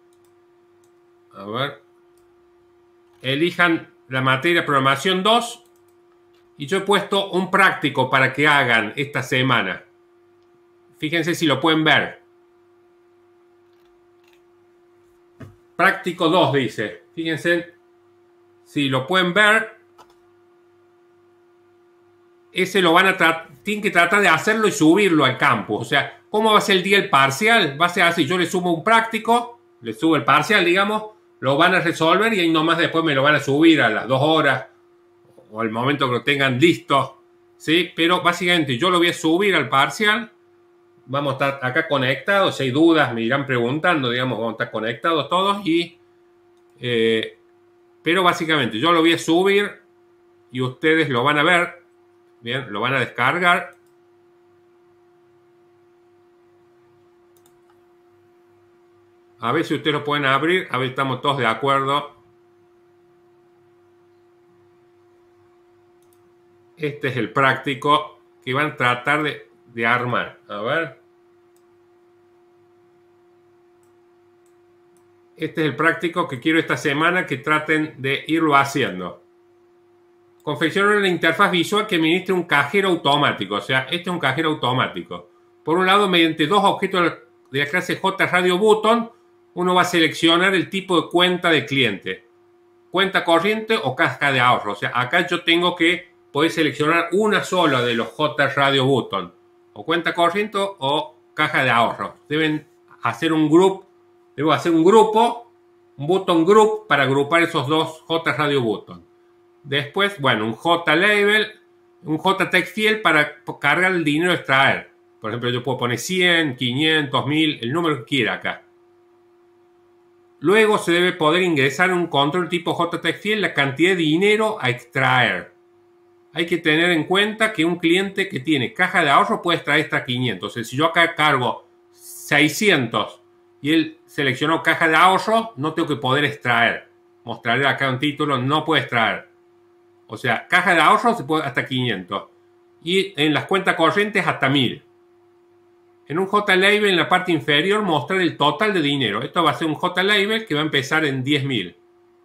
A ver. Elijan la materia programación dos. Y yo he puesto un práctico para que hagan esta semana. Fíjense si lo pueden ver. Práctico dos dice. Fíjense si lo pueden ver. Ese lo van a tratar, tienen que tratar de hacerlo y subirlo al campus. O sea, ¿cómo va a ser el día el parcial? Va a ser así, yo le sumo un práctico, le subo el parcial, digamos, lo van a resolver y ahí nomás después me lo van a subir a las dos horas o al momento que lo tengan listo. ¿Sí? Pero básicamente yo lo voy a subir al parcial. Vamos a estar acá conectados. Si hay dudas me irán preguntando, digamos, vamos a estar conectados todos y... Eh, pero básicamente yo lo voy a subir y ustedes lo van a ver. Bien, lo van a descargar. A ver si ustedes lo pueden abrir. A ver si estamos todos de acuerdo. Este es el práctico que van a tratar de, de armar. A ver. Este es el práctico que quiero esta semana que traten de irlo haciendo. Confeccionar una interfaz visual que administre un cajero automático. O sea, este es un cajero automático. Por un lado, mediante dos objetos de la clase JRadioButton, uno va a seleccionar el tipo de cuenta de cliente. Cuenta corriente o caja de ahorro. O sea, acá yo tengo que poder seleccionar una sola de los JRadioButton. O cuenta corriente o caja de ahorro. Deben hacer un grupo. Debo hacer un grupo, un button group para agrupar esos dos JRadioButton. Después, bueno, un JLabel, un JTextField para cargar el dinero a extraer. Por ejemplo, yo puedo poner cien, quinientos, mil, el número que quiera acá. Luego se debe poder ingresar en un control tipo JTextField la cantidad de dinero a extraer. Hay que tener en cuenta que un cliente que tiene caja de ahorro puede extraer hasta quinientos. O sea, si yo acá cargo seiscientos y él seleccionó caja de ahorro, no tengo que poder extraer. Mostraré acá un título, no puede extraer. O sea, caja de ahorro se puede hasta quinientos. Y en las cuentas corrientes hasta mil. En un JLabel en la parte inferior mostrar el total de dinero. Esto va a ser un JLabel que va a empezar en diez mil.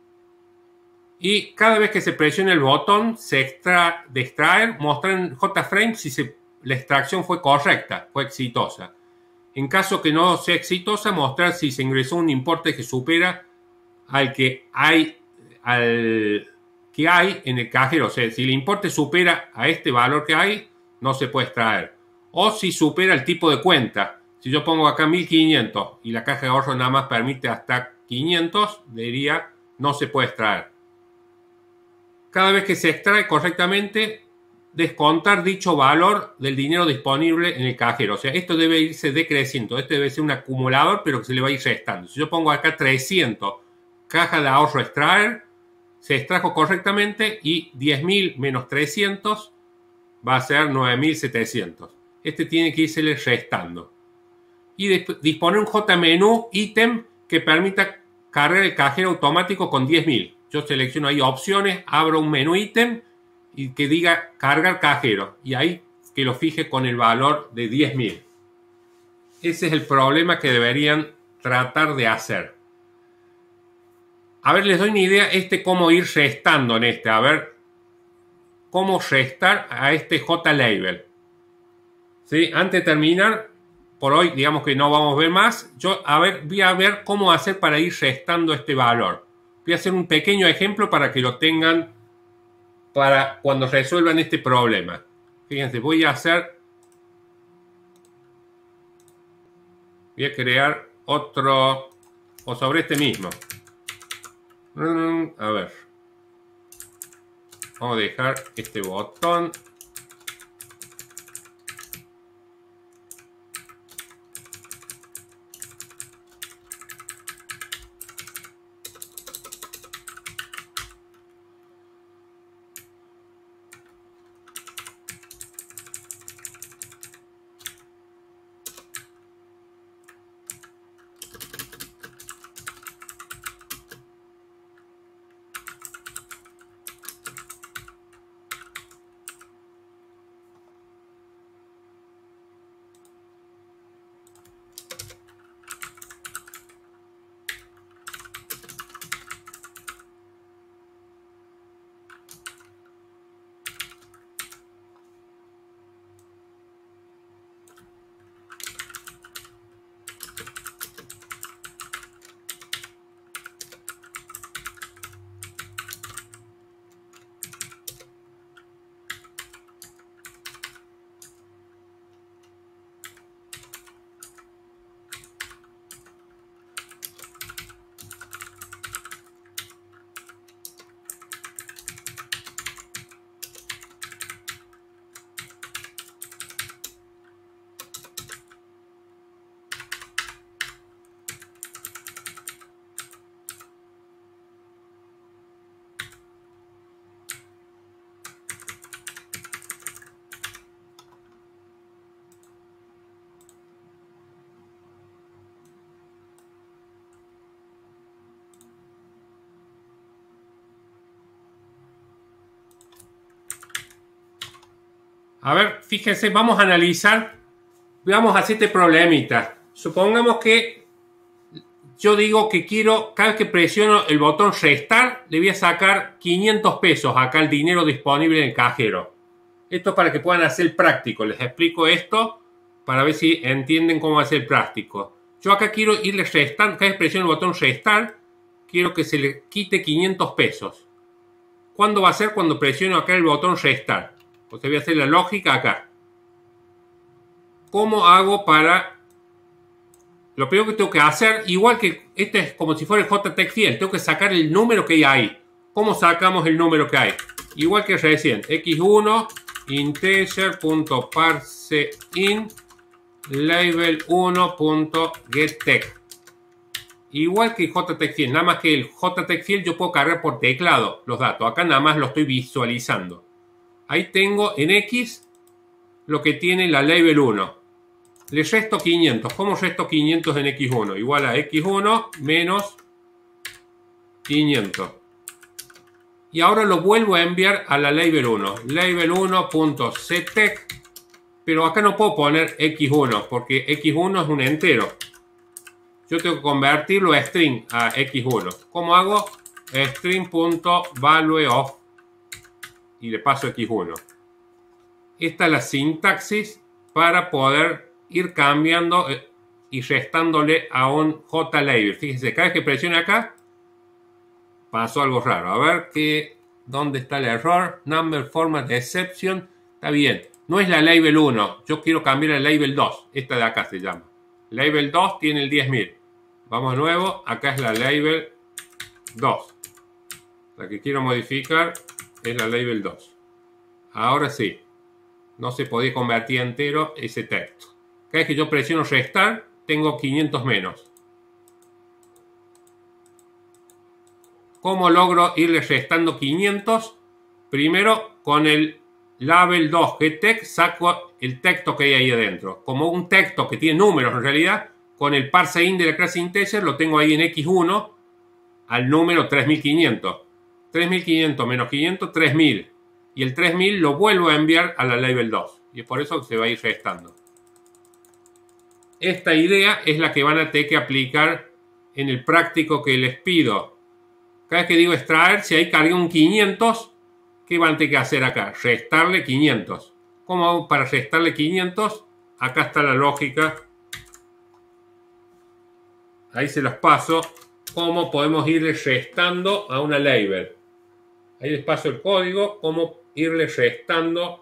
Y cada vez que se presione el botón se extra, de extraer, mostrar en JFrame si se, la extracción fue correcta, fue exitosa. En caso que no sea exitosa, mostrar si se ingresó un importe que supera al que hay, al que hay en el cajero. O sea, si el importe supera a este valor que hay, no se puede extraer. O si supera el tipo de cuenta. Si yo pongo acá mil quinientos y la caja de ahorro nada más permite hasta quinientos, diría no se puede extraer. Cada vez que se extrae correctamente, descontar dicho valor del dinero disponible en el cajero. O sea, esto debe irse decreciendo. Este debe ser un acumulador, pero que se le va a ir restando. Si yo pongo acá trescientos, caja de ahorro extraer, se extrajo correctamente y diez mil menos trescientos va a ser nueve mil setecientos. Este tiene que irse restando. Y disponer un JMenú ítem que permita cargar el cajero automático con diez mil. Yo selecciono ahí opciones, abro un menú ítem y que diga cargar cajero. Y ahí que lo fije con el valor de diez mil. Ese es el problema que deberían tratar de hacer. A ver, les doy una idea este cómo ir restando en este. A ver, cómo restar a este JLabel. ¿Sí? Antes de terminar, por hoy digamos que no vamos a ver más. Yo a ver, voy a ver cómo hacer para ir restando este valor. Voy a hacer un pequeño ejemplo para que lo tengan para cuando resuelvan este problema. Fíjense, voy a hacer... Voy a crear otro... o sobre este mismo. A ver. Vamos a dejar este botón. A ver, fíjense, vamos a analizar, vamos a hacer este problemita. Supongamos que yo digo que quiero, cada vez que presiono el botón restar, le voy a sacar quinientos pesos acá el dinero disponible en el cajero. Esto es para que puedan hacer el práctico. Les explico esto para ver si entienden cómo hacer el práctico. Yo acá quiero irle restando, cada vez que presiono el botón restar, quiero que se le quite quinientos pesos. ¿Cuándo va a ser? Cuando presiono acá el botón restar. O sea, voy a hacer la lógica acá. ¿Cómo hago para...? Lo primero que tengo que hacer, igual que este es como si fuera el J T E C fiel, tengo que sacar el número que hay ahí. ¿Cómo sacamos el número que hay? Igual que recién, equis uno, integer.parseIn, label uno.getText. Igual que el J T E C fiel, nada más que el J T E C fiel yo puedo cargar por teclado los datos. Acá nada más lo estoy visualizando. Ahí tengo en X lo que tiene la label uno. Le resto quinientos. ¿Cómo resto quinientos en equis uno? Igual a equis uno menos quinientos. Y ahora lo vuelvo a enviar a la label uno. label uno.setText. Pero acá no puedo poner equis uno porque equis uno es un entero. Yo tengo que convertirlo a string a equis uno. ¿Cómo hago? String.valueOf. Y le paso equis uno. Esta es la sintaxis para poder ir cambiando y restándole a un JLabel. Fíjense, cada vez que presione acá, pasó algo raro. A ver que, ¿dónde está el error? Number format exception. Está bien. No es la label uno. Yo quiero cambiar a label dos. Esta de acá se llama. Label dos tiene el diez mil. Vamos de nuevo. Acá es la label dos. La que quiero modificar es la label dos. Ahora sí. No se podía convertir entero ese texto. Cada vez que yo presiono restar, tengo quinientos menos. ¿Cómo logro irle restando quinientos? Primero, con el label dos getText saco el texto que hay ahí adentro. Como un texto que tiene números en realidad, con el parseIn de la clase integer lo tengo ahí en equis uno al número tres mil quinientos. tres mil quinientos menos quinientos, tres mil. Y el tres mil lo vuelvo a enviar a la label dos. Y es por eso que se va a ir restando. Esta idea es la que van a tener que aplicar en el práctico que les pido. Cada vez que digo extraer, si ahí cargué un quinientos, ¿qué van a tener que hacer acá? Restarle quinientos. ¿Cómo hago para restarle quinientos? Acá está la lógica. Ahí se los paso. ¿Cómo podemos irle restando a una label? Ahí les paso el código. ¿Cómo irle restando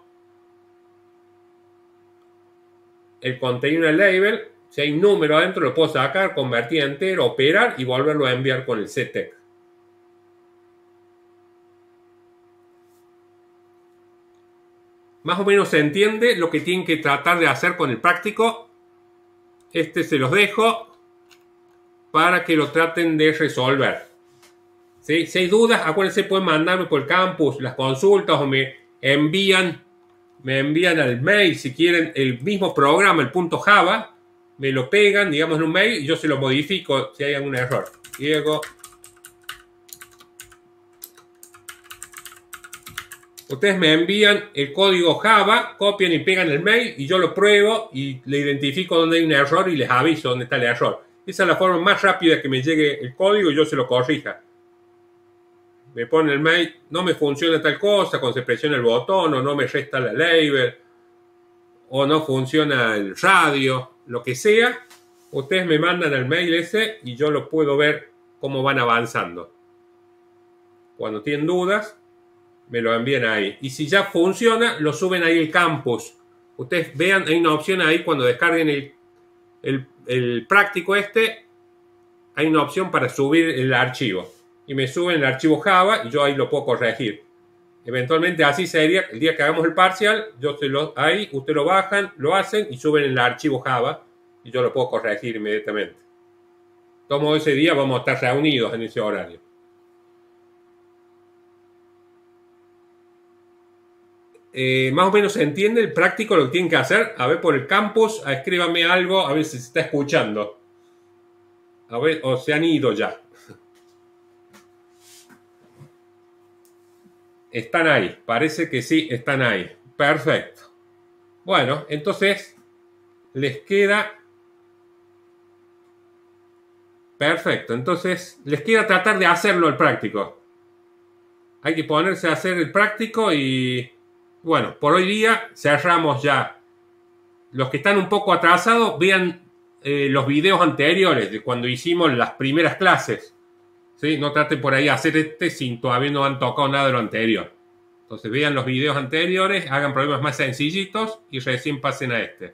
el contenido de una label? Si hay un número adentro, lo puedo sacar, convertir entero, operar y volverlo a enviar con el setText. Más o menos se entiende lo que tienen que tratar de hacer con el práctico. Este se los dejo para que lo traten de resolver. ¿Sí? Si hay dudas, acuérdense, pueden mandarme por el campus las consultas o me envían, me envían al mail si quieren el mismo programa, el punto Java, me lo pegan, digamos, en un mail y yo se lo modifico si hay algún error. Diego. Ustedes me envían el código Java, copian y pegan el mail y yo lo pruebo y le identifico dónde hay un error y les aviso dónde está el error. Esa es la forma más rápida que me llegue el código y yo se lo corrija. Me pone el mail, no me funciona tal cosa, cuando se presiona el botón, o no me resta la label, o no funciona el radio, lo que sea. Ustedes me mandan el mail ese y yo lo puedo ver cómo van avanzando. Cuando tienen dudas, me lo envían ahí. Y si ya funciona, lo suben ahí al campus. Ustedes vean, hay una opción ahí cuando descarguen el, el, el práctico este, hay una opción para subir el archivo. Y me suben el archivo Java y yo ahí lo puedo corregir. Eventualmente así sería, el día que hagamos el parcial, yo se lo, ahí ustedes lo bajan, lo hacen y suben el archivo Java y yo lo puedo corregir inmediatamente. Como ese día vamos a estar reunidos en ese horario. Eh, más o menos se entiende el práctico lo que tienen que hacer. A ver por el campus, escríbame algo, a ver si se está escuchando. A ver, o se han ido ya. Están ahí, parece que sí, están ahí. Perfecto. Bueno, entonces les queda Perfecto, entonces les quiero tratar de hacerlo el práctico. Hay que ponerse a hacer el práctico y bueno, por hoy día cerramos ya. Los que están un poco atrasados, vean eh, los videos anteriores de cuando hicimos las primeras clases. ¿Sí? No traten por ahí hacer este si todavía no han tocado nada de lo anterior. Entonces vean los videos anteriores, hagan problemas más sencillitos y recién pasen a este.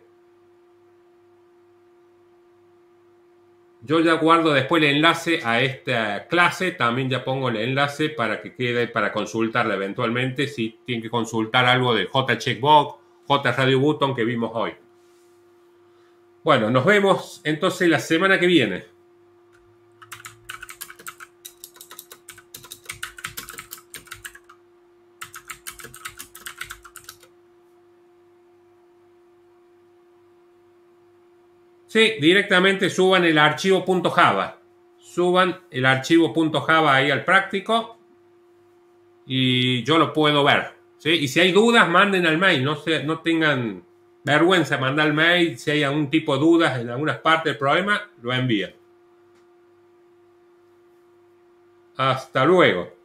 Yo ya guardo después el enlace a esta clase, también ya pongo el enlace para que quede para consultarla eventualmente si tienen que consultar algo de JCheckbox, JRadioButton que vimos hoy. Bueno, nos vemos entonces la semana que viene. Sí, directamente suban el archivo .java. Suban el archivo .java ahí al práctico y yo lo puedo ver. ¿Sí? Y si hay dudas, manden al mail. No, se, no tengan vergüenza de mandar al mail. Si hay algún tipo de dudas en algunas partes del problema, lo envían. Hasta luego.